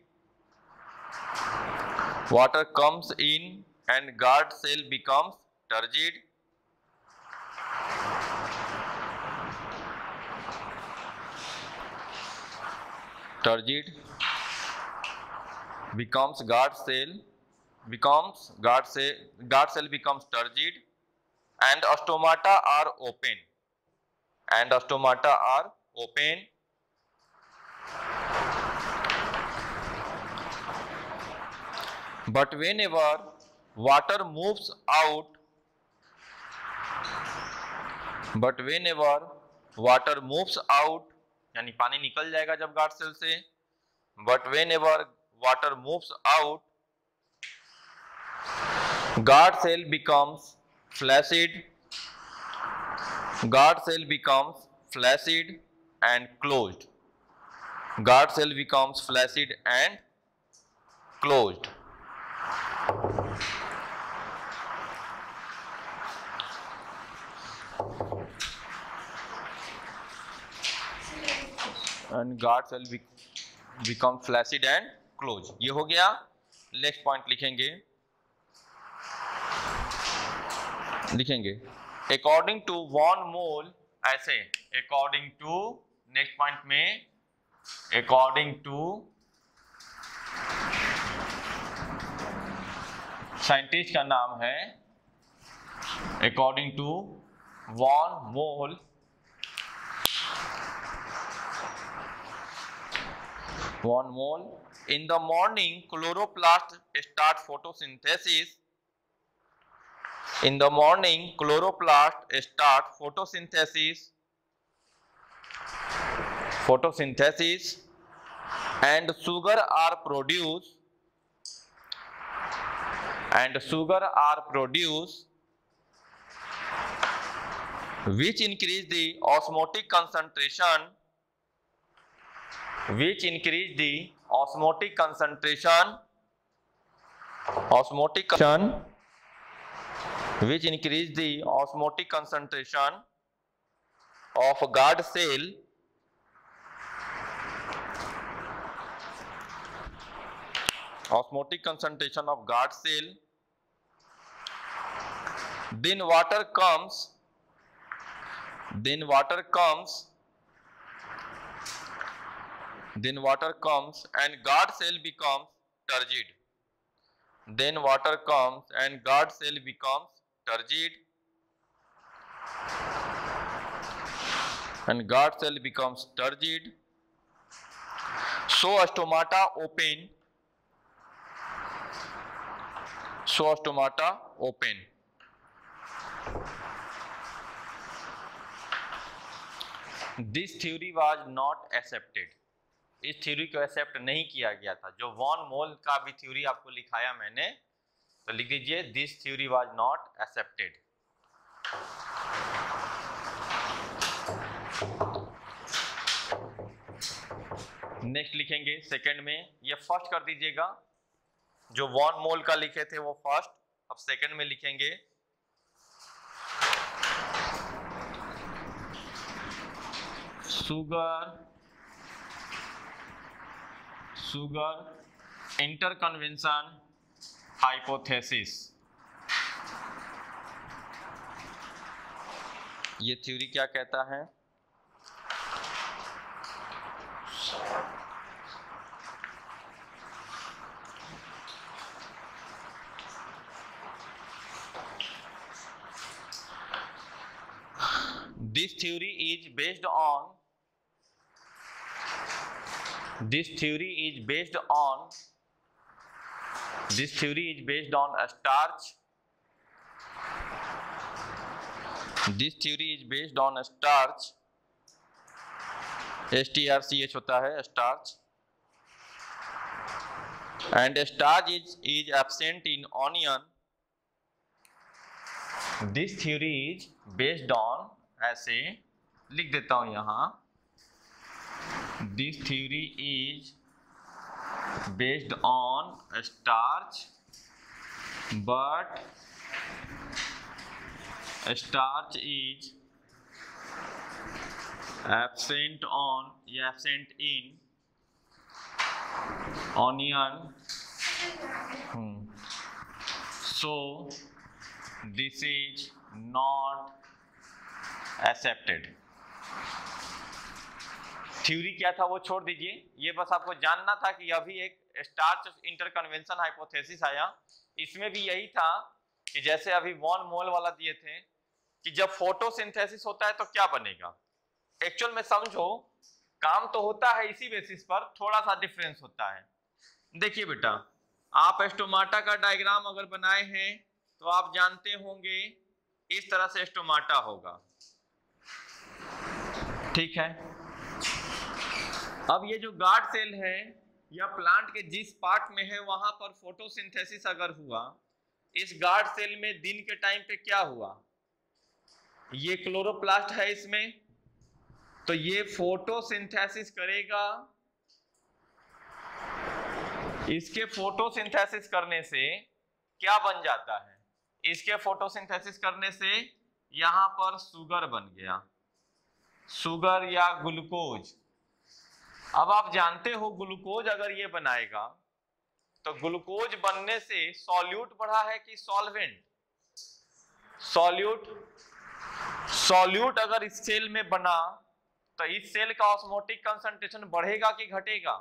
Water comes in and guard cell becomes turgid. Turgid becomes guard cell, becomes guard cell, guard cell becomes turgid, and stomata are open. And stomata are open. But whenever water moves out, but whenever water moves out, यानी पानी निकल जाएगा जब guard cell से, but whenever water moves out, guard cell becomes flaccid, guard cell becomes flaccid and closed. Guard cell becomes flaccid and closed. And guard cell be, become flaccid and close. ये हो गया. Next point लिखेंगे लिखेंगे according to von Mohl, ऐसे according to, next point में according to scientist का नाम है according to von Mohl, One mole. In the morning, chloroplast start photosynthesis. In the morning, chloroplast start photosynthesis. Photosynthesis, and sugar are produced. And sugar are produced, which increase the osmotic concentration. Which increase the osmotic concentration, osmotic concentration, which increase the osmotic concentration of guard cell, osmotic concentration of guard cell. Then water comes, then water comes. Then water comes and guard cell becomes turgid. Then water comes and guard cell becomes turgid. And guard cell becomes turgid. So stomata open. So stomata open. This theory was not accepted. इस theory को accept नहीं किया गया था. जो von मोल का भी theory आपको लिखाया मैंने, तो लिख दीजिए this theory was not accepted. Next लिखेंगे सेकंड में, ये फर्स्ट कर दीजिएगा, जो वॉन मोल का लिखे थे वो फर्स्ट, अब सेकंड में लिखेंगे सुगर सुगर इंटरकन्वेंशन हाइपोथेसिस. ये थ्योरी क्या कहता है? This theory is based on This theory is based on This theory is based on a starch. This theory is based on a starch. S T R C H होता है starch. And starch is is absent in onion. This theory is based on, ऐसे लिख देता हूं यहां. This theory is based on a starch, but starch is absent on या absent in onion, hmm. so this is not accepted. Theory क्या था वो छोड़ दीजिए, ये बस आपको जानना था कि अभी एक स्टार्च इंटरकन्वेंशन हाइपोथेसिस आया, इसमें भी यही था कि जैसे अभी वन मोल वाला दिए थे कि जब फोटोसिंथेसिस होता है तो क्या बनेगा। एक्चुअल में समझो काम तो होता है इसी बेसिस पर, थोड़ा सा डिफरेंस होता है। देखिए बेटा, आप स्टोमाटा का डायग्राम अगर बनाए हैं तो आप जानते होंगे इस तरह से स्टोमाटा होगा, ठीक है। अब ये जो गार्ड सेल है या प्लांट के जिस पार्ट में है वहां पर फोटोसिंथेसिस अगर हुआ, इस गार्ड सेल में दिन के टाइम पे क्या हुआ, ये क्लोरोप्लास्ट है इसमें, तो ये फोटोसिंथेसिस करेगा। इसके फोटोसिंथेसिस करने से क्या बन जाता है, इसके फोटोसिंथेसिस करने से यहां पर शुगर बन गया, शुगर या ग्लूकोज। अब आप जानते हो ग्लूकोज अगर ये बनाएगा तो ग्लूकोज बनने से सॉल्यूट बढ़ा है कि सॉल्वेंट, सॉल्यूट, सॉल्यूट अगर इस सेल में बना तो इस सेल का ऑस्मोटिक कंसंट्रेशन बढ़ेगा कि घटेगा,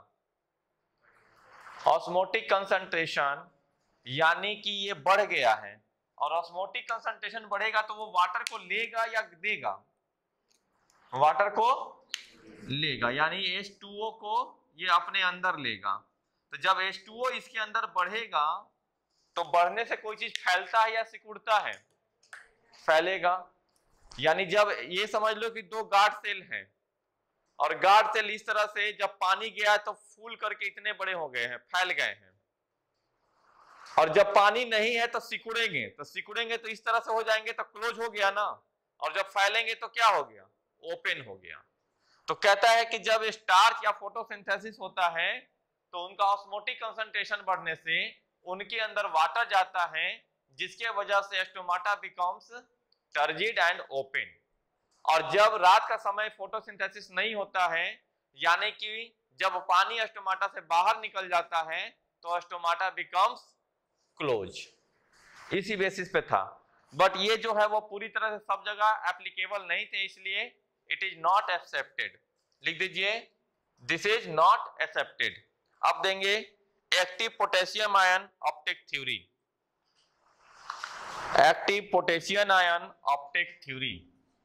ऑस्मोटिक कंसंट्रेशन यानी कि ये बढ़ गया है, और ऑस्मोटिक कंसंट्रेशन बढ़ेगा तो वो वाटर को लेगा या देगा, वाटर को लेगा, यानी एच टू ओ को ये अपने अंदर लेगा। तो जब एच टू ओ इसके अंदर बढ़ेगा तो बढ़ने से कोई चीज फैलता है या सिकुड़ता है, फैलेगा। यानी जब ये समझ लो कि दो गार्ड सेल हैं और गार्ड सेल इस तरह से जब पानी गया तो फूल करके इतने बड़े हो गए हैं, फैल गए हैं, और जब पानी नहीं है तो सिकुड़ेंगे, तो सिकुड़ेंगे तो इस तरह से हो जाएंगे तो क्लोज हो गया ना, और जब फैलेंगे तो क्या हो गया, ओपन हो गया। तो कहता है कि जब स्टार्च या फोटोसिंथेसिस होता है तो उनका ऑस्मोटिक कंसंट्रेशन बढ़ने से उनके अंदर वाटर जाता है, जिसके वजह से stomata becomes turgid and open. और जब रात का समय फोटोसिंथेसिस नहीं होता है, यानी कि जब पानी स्टोमाटा से बाहर निकल जाता है तो स्टोमाटा बिकम्स क्लोज। इसी बेसिस पे था, बट ये जो है वो पूरी तरह से सब जगह एप्लीकेबल नहीं थे, इसलिए इट इज नॉट एक्सेप्टेड। लिख दीजिए दिस इज नॉट एक्सेप्टेड। अब देंगे active potassium ion uptake theory, active potassium ion uptake theory.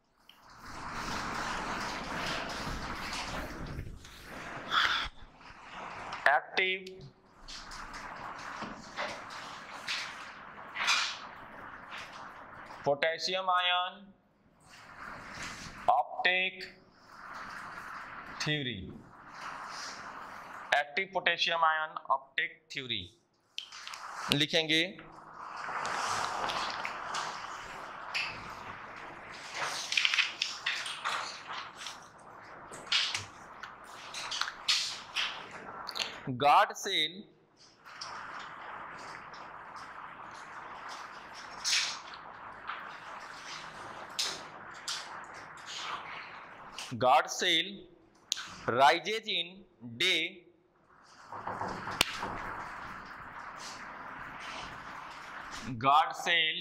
Active potassium ion uptake theory, active potassium ion uptake theory लिखेंगे। Guard cell guard cell rises in day guard cell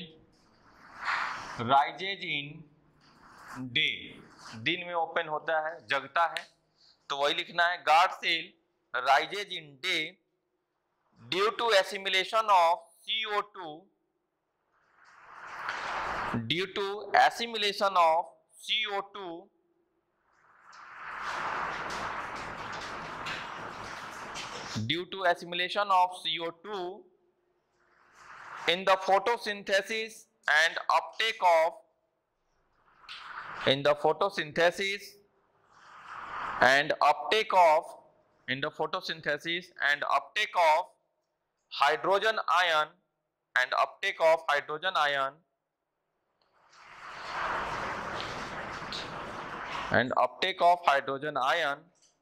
rises in day, दिन में open होता है, जगता है, तो वही लिखना है। Guard cell rises in day due to assimilation of C O two due to assimilation of C O two due to assimilation of C O two in the photosynthesis and uptake of in the photosynthesis and uptake of in the photosynthesis and uptake of hydrogen ion and uptake of hydrogen ion and uptake of hydrogen ion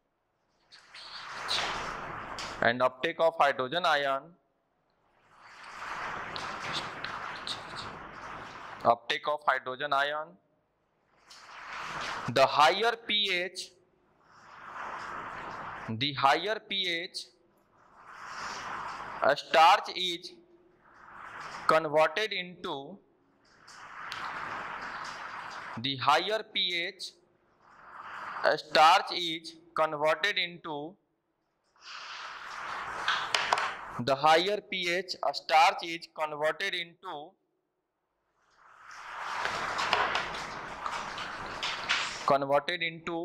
and uptake of hydrogen ion uptake of hydrogen ion. The higher pH, the higher pH, a starch is converted into the higher pH, a starch is converted into the higher pH, a starch is converted into converted into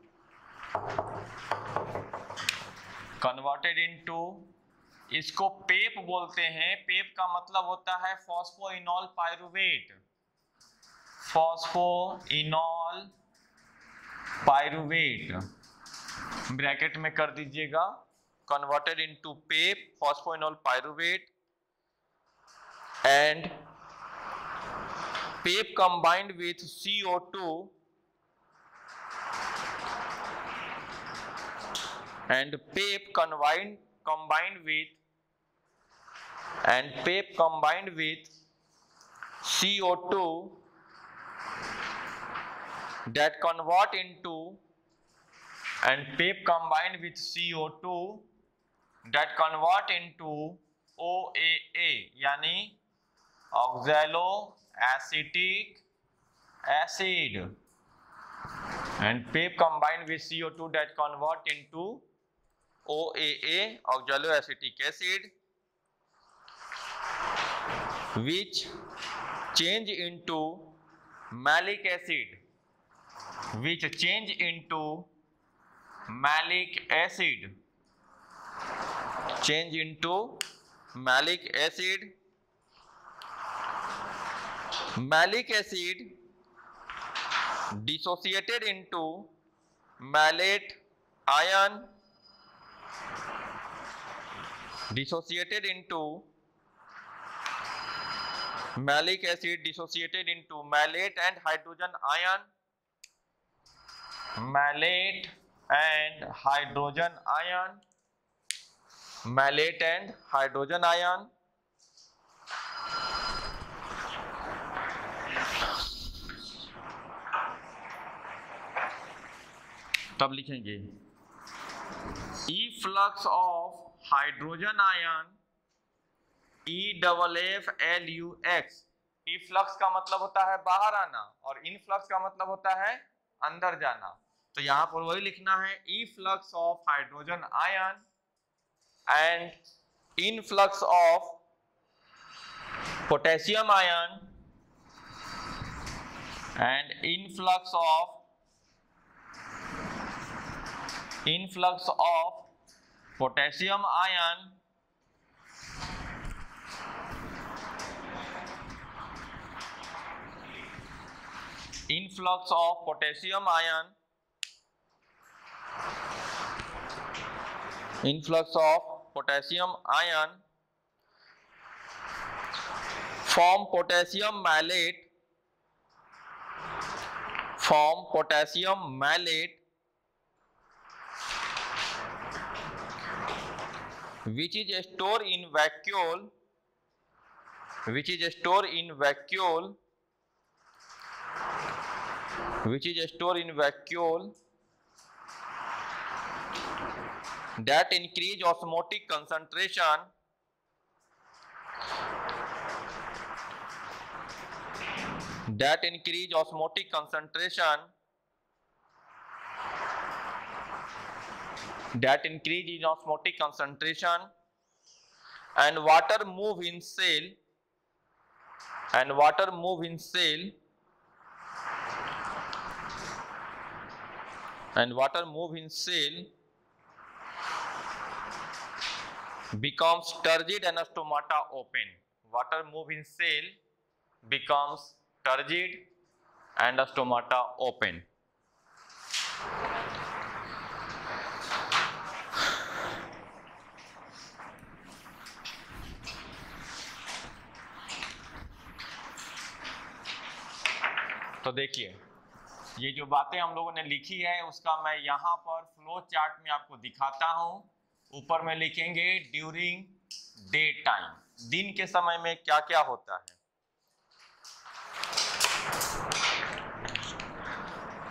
converted into इसको पेप बोलते हैं। पेप का मतलब होता है phosphoenol pyruvate, phosphoenol pyruvate, bracket में कर दीजिएगा, converted into PEP, phosphoenol pyruvate, and PEP combined with C O two and PEP combined combined with and PEP combined with C O two that convert into and PEP combined with C O two that convert into O A A यानी oxalo acetic acid, and PEP combined with C O two that convert into O A A oxalo acetic acid, which change into malic acid, which change into malic acid, change into malic acid. Malic acid dissociated into malate ion, dissociated into malic acid dissociated into malate and hydrogen ion, malate and hydrogen ion, malate and hydrogen ion. तब लिखेंगे efflux of hydrogen ion E double F L U X. efflux का मतलब होता है बाहर आना और influx का मतलब होता है अंदर जाना, तो यहाँ पर वही लिखना है efflux of hydrogen ion and influx of potassium ion and influx of influx of potassium ion influx of potassium ion influx of potassium ion form potassium malate form potassium malate which is stored in vacuole which is stored in vacuole which is stored in vacuole that increase osmotic concentration that increase osmotic concentration that increase in osmotic concentration and water move in cell and water move in cell and water move in cell becomes turgid and stomata open. Water move in cell becomes turgid and stomata open. तो देखिए ये जो बातें हम लोगों ने लिखी है उसका मैं यहाँ पर फ्लो चार्ट में आपको दिखाता हूँ। ऊपर में लिखेंगे ड्यूरिंग डे टाइम, दिन के समय में क्या क्या होता है।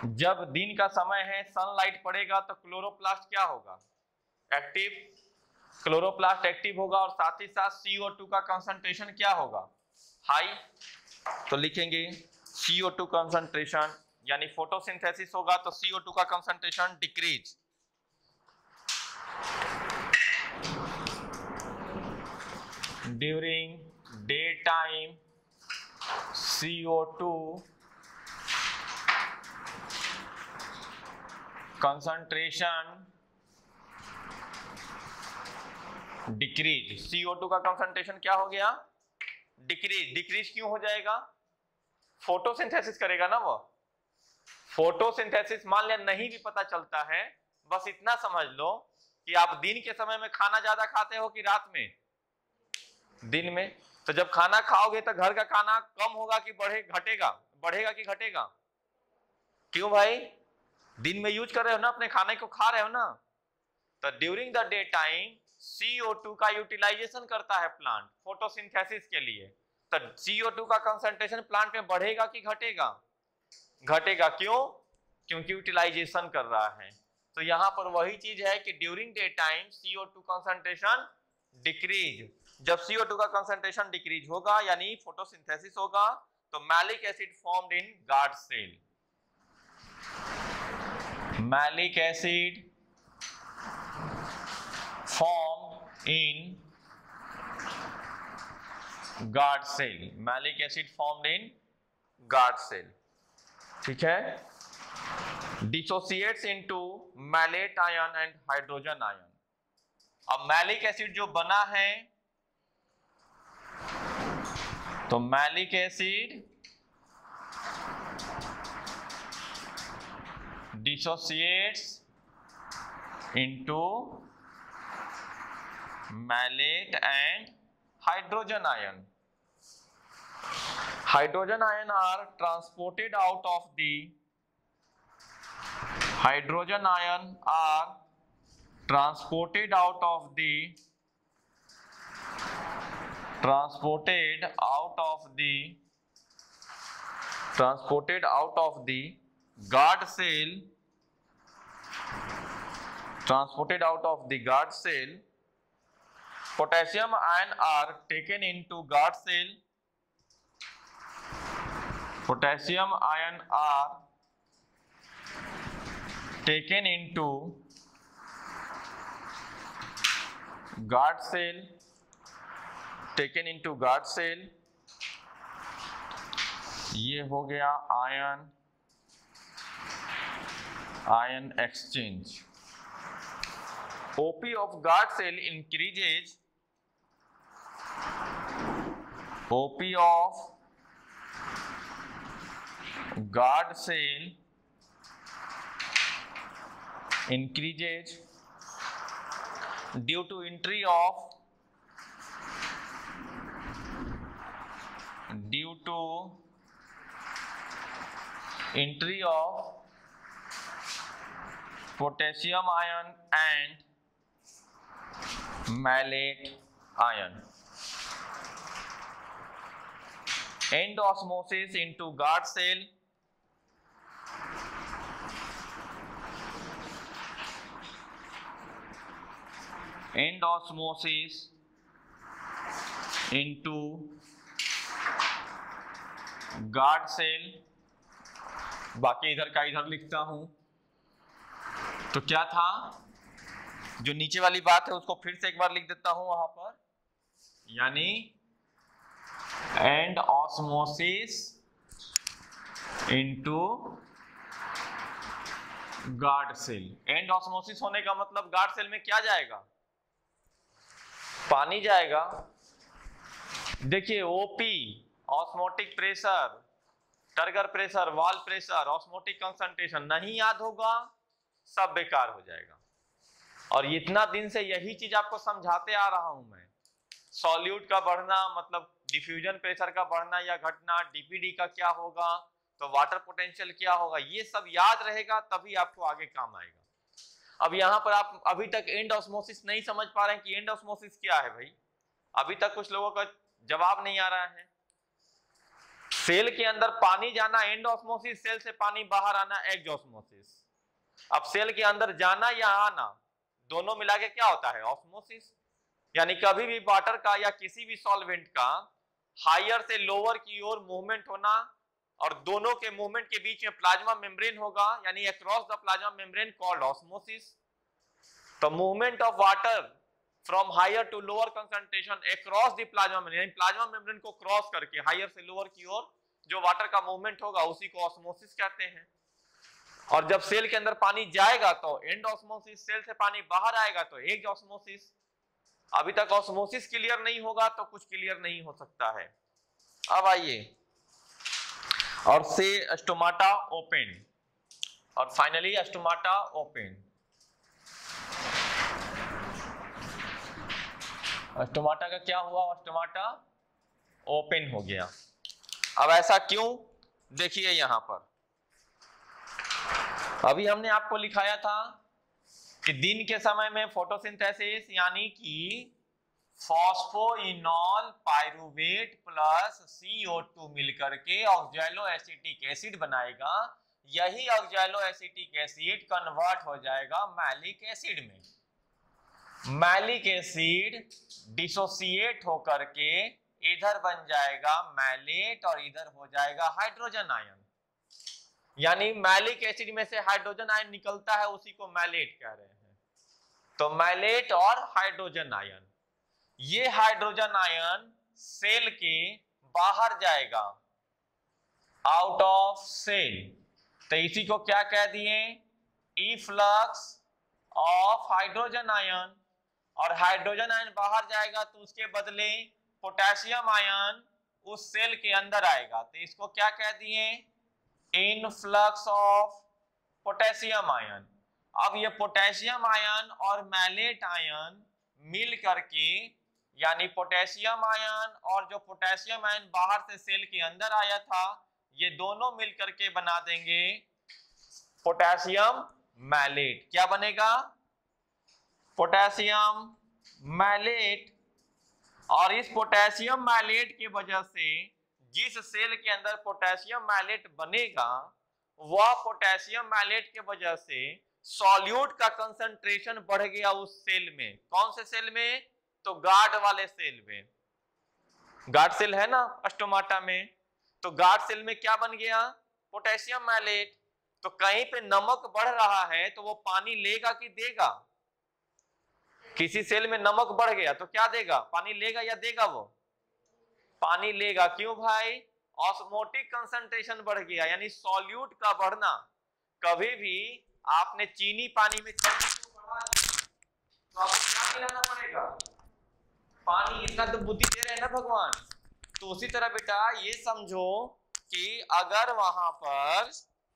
जब दिन का समय है, सनलाइट पड़ेगा तो क्लोरोप्लास्ट क्या होगा? एक्टिव। क्लोरोप्लास्ट एक्टिव होगा और साथ ही साथ सी ओ टू का कंसंट्रेशन क्या होगा? हाई। तो लिखेंगे सी ओ टू कंसंट्रेशन, यानी फोटोसिंथेसिस होगा तो सी ओ टू का concentration decrease. During day time C O two concentration decrease. C O two का कंसंट्रेशन क्या हो गया? डिक्रीज। डिक्रीज क्यों हो जाएगा? फोटोसिंथेसिस करेगा ना वो। फोटोसिंथेसिस मान लिया नहीं भी पता चलता है, बस इतना समझ लो कि आप दिन के समय में खाना ज्यादा खाते हो कि रात में? दिन में। तो जब खाना खाओगे तो घर का खाना कम होगा कि बढ़े घटेगा? बढ़ेगा कि घटेगा? क्यों भाई? दिन में यूज कर रहे हो ना, अपने खाने को खा रहे हो ना। तो during the day time C O two का यूटिलाइजेशन करता है प्लांट फोटोसिंथेसिस के लिए। तो सी ओ टू का कंसंट्रेशन प्लांट में बढ़ेगा कि घटेगा? घटेगा। क्यों? क्योंकि यूटिलाइजेशन कर रहा है। तो यहां पर वही चीज है कि during day time C O two concentration decrease. जब सी ओ टू का कंसंट्रेशन डिक्रीज होगा यानी फोटोसिंथेसिस होगा तो malic acid formed in guard cell. Malic acid form in guard cell. Malic acid formed in guard cell. ठीक है। Dissociates into malate ion and hydrogen ion. अब malic acid जो बना है तो malic acid dissociates into malate and hydrogen ion. Hydrogen ion are transported out of the hydrogen ion are transported out of the transported out of the transported out of the guard cell transported out of the guard cell. Potassium ion are taken into guard cell. Potassium ion are taken into guard cell, taken into guard cell. ये हो गया ion ion exchange. O P of guard cell increases O P of guard cell increases due to entry of due to entry of potassium ion and malate ion. End osmosis into guard cell. End osmosis into guard cell. बाकी इधर का इधर लिखता हूं। तो क्या था, जो नीचे वाली बात है उसको फिर से एक बार लिख देता हूं वहां पर, यानी endosmosis into guard cell. Endosmosis होने का मतलब गार्ड सेल में क्या जाएगा? पानी जाएगा। देखिए OP osmotic pressure, turgor pressure, wall pressure, osmotic concentration नहीं याद होगा, सब बेकार हो जाएगा। और इतना दिन से यही चीज आपको समझाते आ रहा हूं मैं। सॉल्यूट का बढ़ना मतलब डिफ्यूजन प्रेशर का बढ़ना या घटना, डीपीडी का क्या होगा, तो वाटर पोटेंशियल क्या होगा, ये सब याद रहेगा तभी आपको आगे काम आएगा। अब यहाँ पर आप अभी तक एंड ऑस्मोसिस नहीं समझ पा रहे हैं कि एंड ऑस्मोसिस क्या है भाई। अभी तक कुछ लोगों का जवाब नहीं आ रहा है। सेल के अंदर पानी जाना एंड ऑस्मोसिस, सेल से पानी बाहर आना एक्स ऑस्मोसिस। अब सेल के अंदर जाना या आना दोनों मिला के क्या होता है? ऑस्मोसिस। यानी कभी भी वाटर का या किसी भी सॉल्वेंट का हायर से लोअर की ओर मूवमेंट होना और दोनों के मूवमेंट के बीच में प्लाज्मा मेम्ब्रेन होगा, यानी across the plasma membrane called osmosis. तो movement of water from higher to lower concentration across the plasma membrane, plasma membrane को क्रॉस करके हायर से लोअर की ओर जो वाटर का मूवमेंट होगा उसी को ऑस्मोसिस कहते हैं। और जब सेल के अंदर पानी जाएगा तो एंड ऑस्मोसिस, सेल से पानी बाहर आएगा तो एक्स ऑस्मोसिस। अभी तक ऑस्मोसिस क्लियर नहीं होगा तो कुछ क्लियर नहीं हो सकता है। अब आइए और से स्टोमाटा ओपन, और फाइनली स्टोमाटा ओपन। स्टोमाटा का क्या हुआ? स्टोमाटा ओपन हो गया। अब ऐसा क्यों? देखिए यहां पर अभी हमने आपको लिखाया था कि दिन के समय में फोटोसिंथेसिस यानी कि phosphoenol pyruvate plus C O two मिलकर के ऑक्सैलो एसिटिक एसिड बनाएगा। यही ऑक्सैलो एसिटिक एसिड कन्वर्ट हो जाएगा मैलिक एसिड में। मैलिक एसिड डिसोसिएट होकर के इधर बन जाएगा मैलेट और इधर हो जाएगा हाइड्रोजन आयन। यानी मैलिक एसिड में से हाइड्रोजन आयन निकलता है, उसी को मैलेट कह रहे हैं। तो मैलेट और हाइड्रोजन आयन, ये हाइड्रोजन आयन सेल के बाहर जाएगा, आउट ऑफ सेल। तो इसी को क्या कह दिए? Efflux of hydrogen ion. और हाइड्रोजन आयन बाहर जाएगा तो उसके बदले पोटेशियम आयन उस सेल के अंदर आएगा, तो इसको क्या कह दिए? Influx of potassium ion. अब ये पोटेशियम आयन और मैलेट आयन मिल करके, यानी पोटेशियम आयन और जो पोटेशियम आयन बाहर से सेल के अंदर आया था, ये दोनों मिल करके बना देंगे पोटेशियम मैलेट। क्या बनेगा? Potassium malate. और इस पोटेशियम मैलेट की वजह से जिस सेल के अंदर पोटेशियम मैलेट बनेगा, वह पोटेशियम मैलेट के वजह से सॉल्यूट का कंसंट्रेशन बढ़ गया उस सेल में। कौन से सेल में? तो गार्ड वाले सेल में। गार्ड सेल है ना स्टोमाटा में, तो गार्ड सेल में क्या बन गया? Potassium malate. तो कहीं पे नमक बढ़ रहा है तो वो पानी लेगा कि देगा? किसी सेल में नमक बढ़ गया तो क्या देगा? पानी लेगा या देगा? वो पानी लेगा। क्यों भाई? ऑस्मोटिक कंसंट्रेशन बढ़ गया, यानी सॉल्यूट का बढ़ना। कभी भी आपने चीनी पानी में चीनी को बढ़ा दिया तो आपको क्या मिलाना पड़ेगा? पानी। इतना तो बुद्धि दे रहे हैं ना भगवान। तो उसी तरह बेटा ये समझो कि अगर वहां पर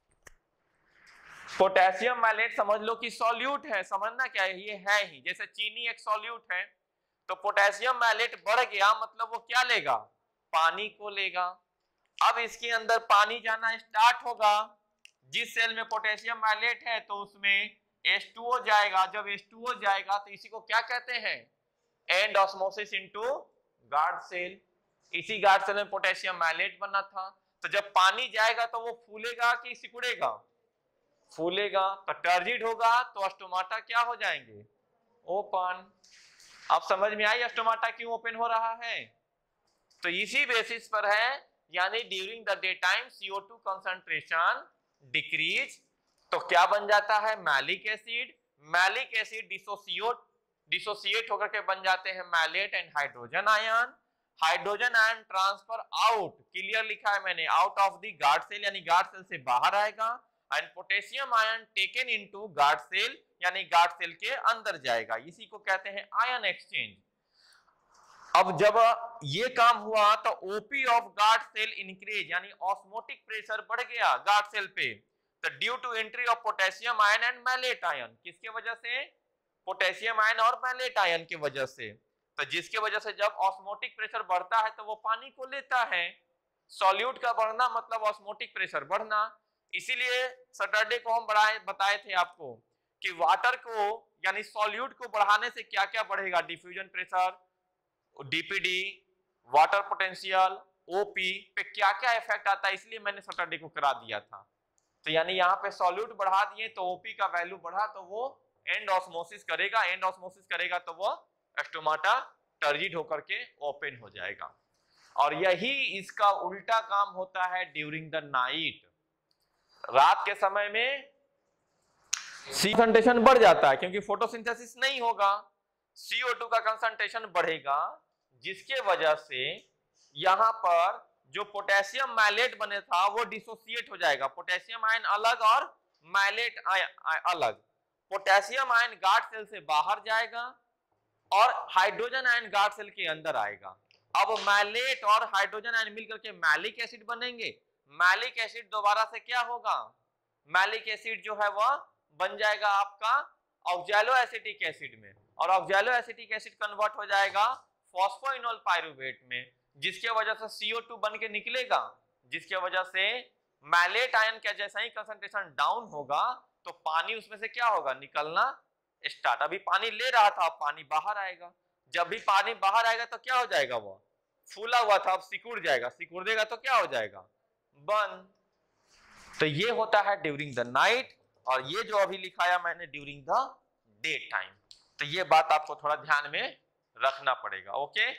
पोटेशियम मैलेट समझ लो कि सॉल्यूट है, समझना क्या है? ये है ही, जैसे चीनी एक सॉल्यूट है, तो पोटेशियम मैलेट बढ़ गया मतलब वो क्या लेगा? पानी को लेगा। अब इसके अंदर पानी जाना स्टार्ट होगा। जिस सेल में पोटेशियम मैलेट है तो उसमें एच टू ओ जाएगा। जब एच टू ओ जाएगा तो इसी को क्या कहते हैं? Endosmosis into guard cell. इसी गार्ड सेल में पोटेशियम मैलेट बना था। तो जब पानी जाएगा तो वो फूलेगा कि सिकुड़ेगा? फूलेगा। तो टर्जिड होगा तो स्टोमाटा क्या हो जाएंगे? ओपन। अब समझ में आई स्टोमाटा क्यों ओपन हो रहा है? तो इसी बेसिस पर है, यानी during the day time C O two concentration decrease, तो क्या बन जाता है? Malic acid. Malic acid dissociate dissociate होकर के बन जाते हैं malate and hydrogen ion. Hydrogen ion transfer out, clear लिखा है मैंने, out of the guard cell, यानी गार्ड सेल से बाहर आएगा। And potassium ion taken into guard cell, यानी गार्ड सेल के अंदर जाएगा। इसी को कहते हैं आयन एक्सचेंज। अब जब ये काम हुआ तो OP of guard cell increase, यानी ऑस्मोटिक प्रेशर बढ़ गया गार्ड सेल पे। तो due to entry of potassium ion and malate ion, किसके वजह से? पोटेशियम आयन और मैलेट आयन की वजह से। तो जिसकी वजह से जब ऑस्मोटिक प्रेशर बढ़ता है तो वो पानी को लेता है। सॉल्यूट का बढ़ना मतलब ऑस्मोटिक प्रेशर बढ़ना। इसीलिए सैटरडे को हम बढ़ाए बताए थे आपको कि वाटर को यानी सॉल्यूट को बढ़ाने से क्या क्या बढ़ेगा? Diffusion pressure, DPD, water potential, OP पे क्या क्या इफेक्ट आता है, इसलिए मैंने सैटरडे को करा दिया था। तो यानी यहाँ पे सॉल्यूट बढ़ा दिए तो ओपी का वैल्यू बढ़ा तो वो एंड ऑस्मोसिस करेगा, एंड ऑस्मोसिस करेगा तो वो स्टोमाटा टर्जिड होकर के ओपन हो जाएगा। और यही इसका उल्टा काम होता है ड्यूरिंग द नाइट। रात के समय में सी कंसंट्रेशन बढ़ जाता है क्योंकि फोटोसिंथेसिस नहीं होगा, सी ओ टू का कंसंट्रेशन बढ़ेगा, जिसके वजह से यहां पर जो पोटेशियम मैलेट बने था वो डिसोसिएट हो जाएगा। पोटेशियम आयन अलग और मैलेट अलग। पोटेशियम आयन गार्ड सेल से बाहर जाएगा और हाइड्रोजन आयन गार्ड सेल के अंदर आएगा। अब मैलेट और हाइड्रोजन आयन मिलकर के मैलिक एसिड बनेंगे। मैलिक एसिड दोबारा से क्या होगा, मैलिक एसिड जो है वह बन जाएगा आपका ऑक्सैलो एसिटिक एसिड में, और ऑक्सैलो एसिटिक एसिड कन्वर्ट हो जाएगा फॉस्फोइनोल पाइरुवेट में, जिसके वजह से सी ओ टू बन के निकलेगा, जिसके वजह से मैलेट आयन का जैसा ही कंसंट्रेशन डाउन होगा तो पानी उसमें से क्या होगा, निकलना स्टार्ट। अभी पानी ले रहा था, अब पानी बाहर आएगा। जब भी पानी बाहर आएगा तो क्या हो जाएगा, वो फूला हुआ था अब सिकुड़ जाएगा, सिकुड़ देगा तो क्या हो जाएगा, बंद। तो ये होता है ड्यूरिंग द नाइट, और ये जो अभी लिखाया मैंने ड्यूरिंग द डे टाइम। तो ये बात आपको थोड़ा ध्यान में रखना पड़ेगा। ओके,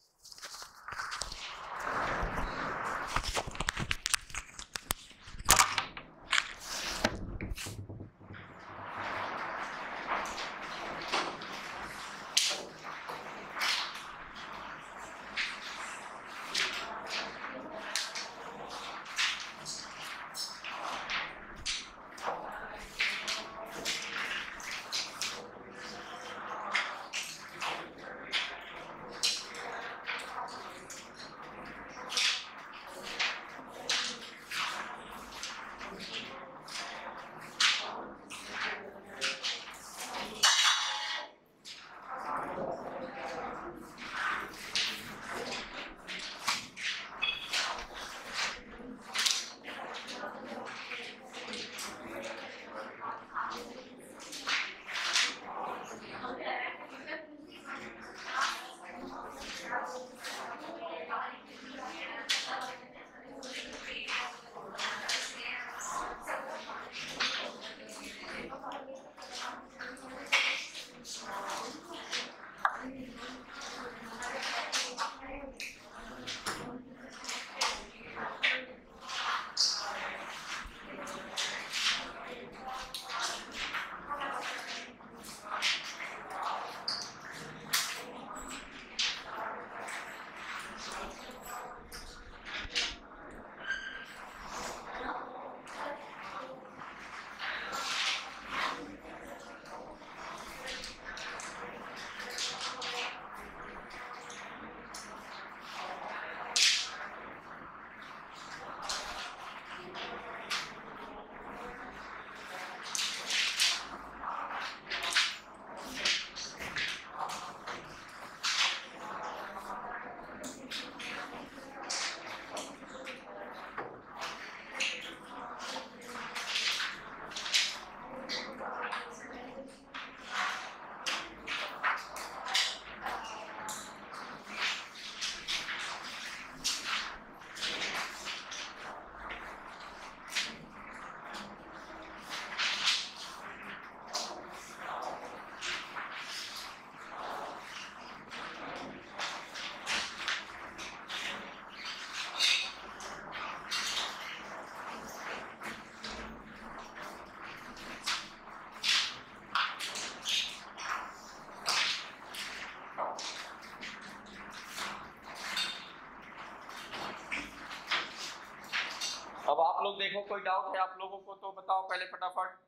अब आप लोग देखो, कोई डाउट है आप लोगों को तो बताओ पहले फटाफट।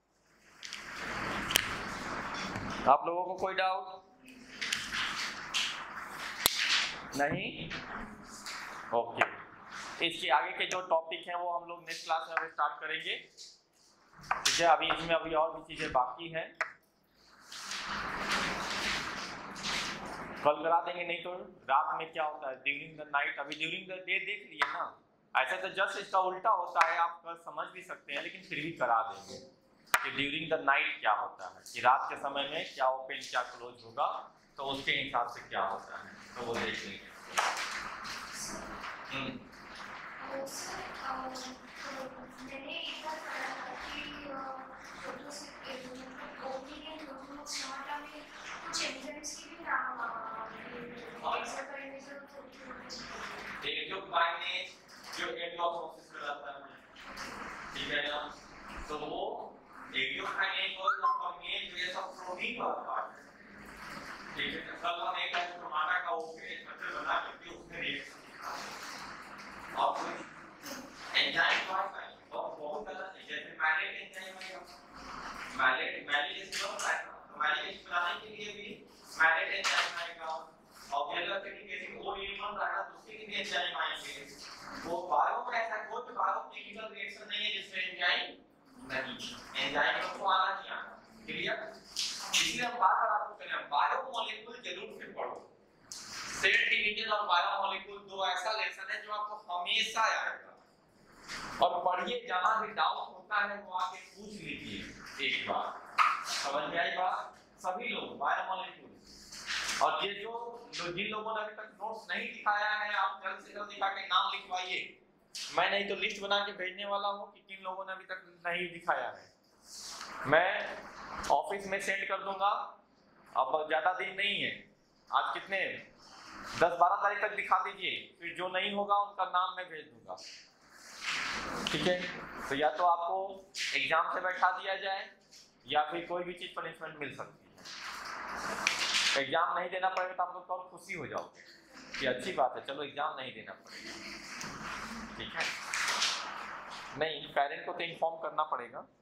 आप लोगों को कोई डाउट नहीं? ओके, इसके आगे के जो टॉपिक हैं वो हम लोग नेक्स्ट क्लास में अभी स्टार्ट करेंगे। ठीक है, अभी इसमें अभी और भी चीजें बाकी हैं, कल करा देंगे। नहीं तो रात में क्या होता है ड्यूरिंग द नाइट, अभी ड्यूरिंग द डे देख लिए ना। ऐसा तो जस्ट इसका उल्टा होता है, आप समझ भी सकते हैं, लेकिन फिर भी करा देंगे कि ड्यूरिंग द नाइट क्या होता है, कि रात के समय में क्या ओपन क्या क्लोज होगा, तो उसके हिसाब से क्या होता है, तो वो देख लेंगे। हम्म मैंने एक बार पढ़ा था कि फोटो से ओपिनियन फोटो स्मार्टा में कुछ एविडेंस की भी नाम ऐसा करने से एक जो काइनेज जो एंडोप्रोसेस कराता है, ठीक है ना, तो वो एडियोकाइनेज और काइनेज ये सब प्रोटीन का पार्ट है, ठीक है। कल हम एक टमाटर का ओके स्ट्रक्चर बना करके उसमें रिएक्शन दिखा और एंजाइम पार्ट है और बहुत गलत है। जैसे मैलेट एंजाइम है, मैलेट मैलेट जैसे होता है, तो मैलेट बनाने के लिए भी मैलेट एंजाइम आएगा और अगर किसी को ईवन रहा तो उसके लिए एंजाइम आएंगे। वो बायो में ऐसा कोई बायो केमिकल रिएक्शन नहीं है जिसमें एंजाइम नहीं, एंजाइम को आना नहीं आना, क्लियर। इसलिए हम बार बार आपको कह रहे हैं बायो मॉलिक्यूल जरूर से पढ़ो। सेल डिवीजन और बायो मॉलिक्यूल दो ऐसा लेसन है जो आपको हमेशा आएगा, और पढ़िए, जहां भी डाउट होता है वो आके पूछ लीजिए एक बार, समझ में आई बात। सभी लोग बायो मॉलिक्यूल, और ये जो जो जिन लोगों ने अभी तक नोट्स नहीं दिखाया है आप जल्द से जल्द दिखा के नाम लिखवाइए। मैं नहीं तो लिस्ट बना के भेजने वाला हूँ कि किन लोगों ने अभी तक नहीं दिखाया है। मैं ऑफिस में सेंड कर दूंगा, अब ज्यादा दिन नहीं है, आज कितने दस बारह तारीख तक दिखा दीजिए, फिर जो नहीं होगा उनका नाम मैं भेज दूंगा, ठीक है। तो या तो आपको एग्जाम से बैठा दिया जाए या फिर कोई भी चीज पनिशमेंट मिल सकती है। एग्जाम नहीं देना पड़ेगा तो आप लोग और खुशी हो जाओगे कि अच्छी बात है, चलो एग्जाम नहीं देना पड़ेगा, ठीक है। नहीं, पेरेंट को तो इन्फॉर्म करना पड़ेगा।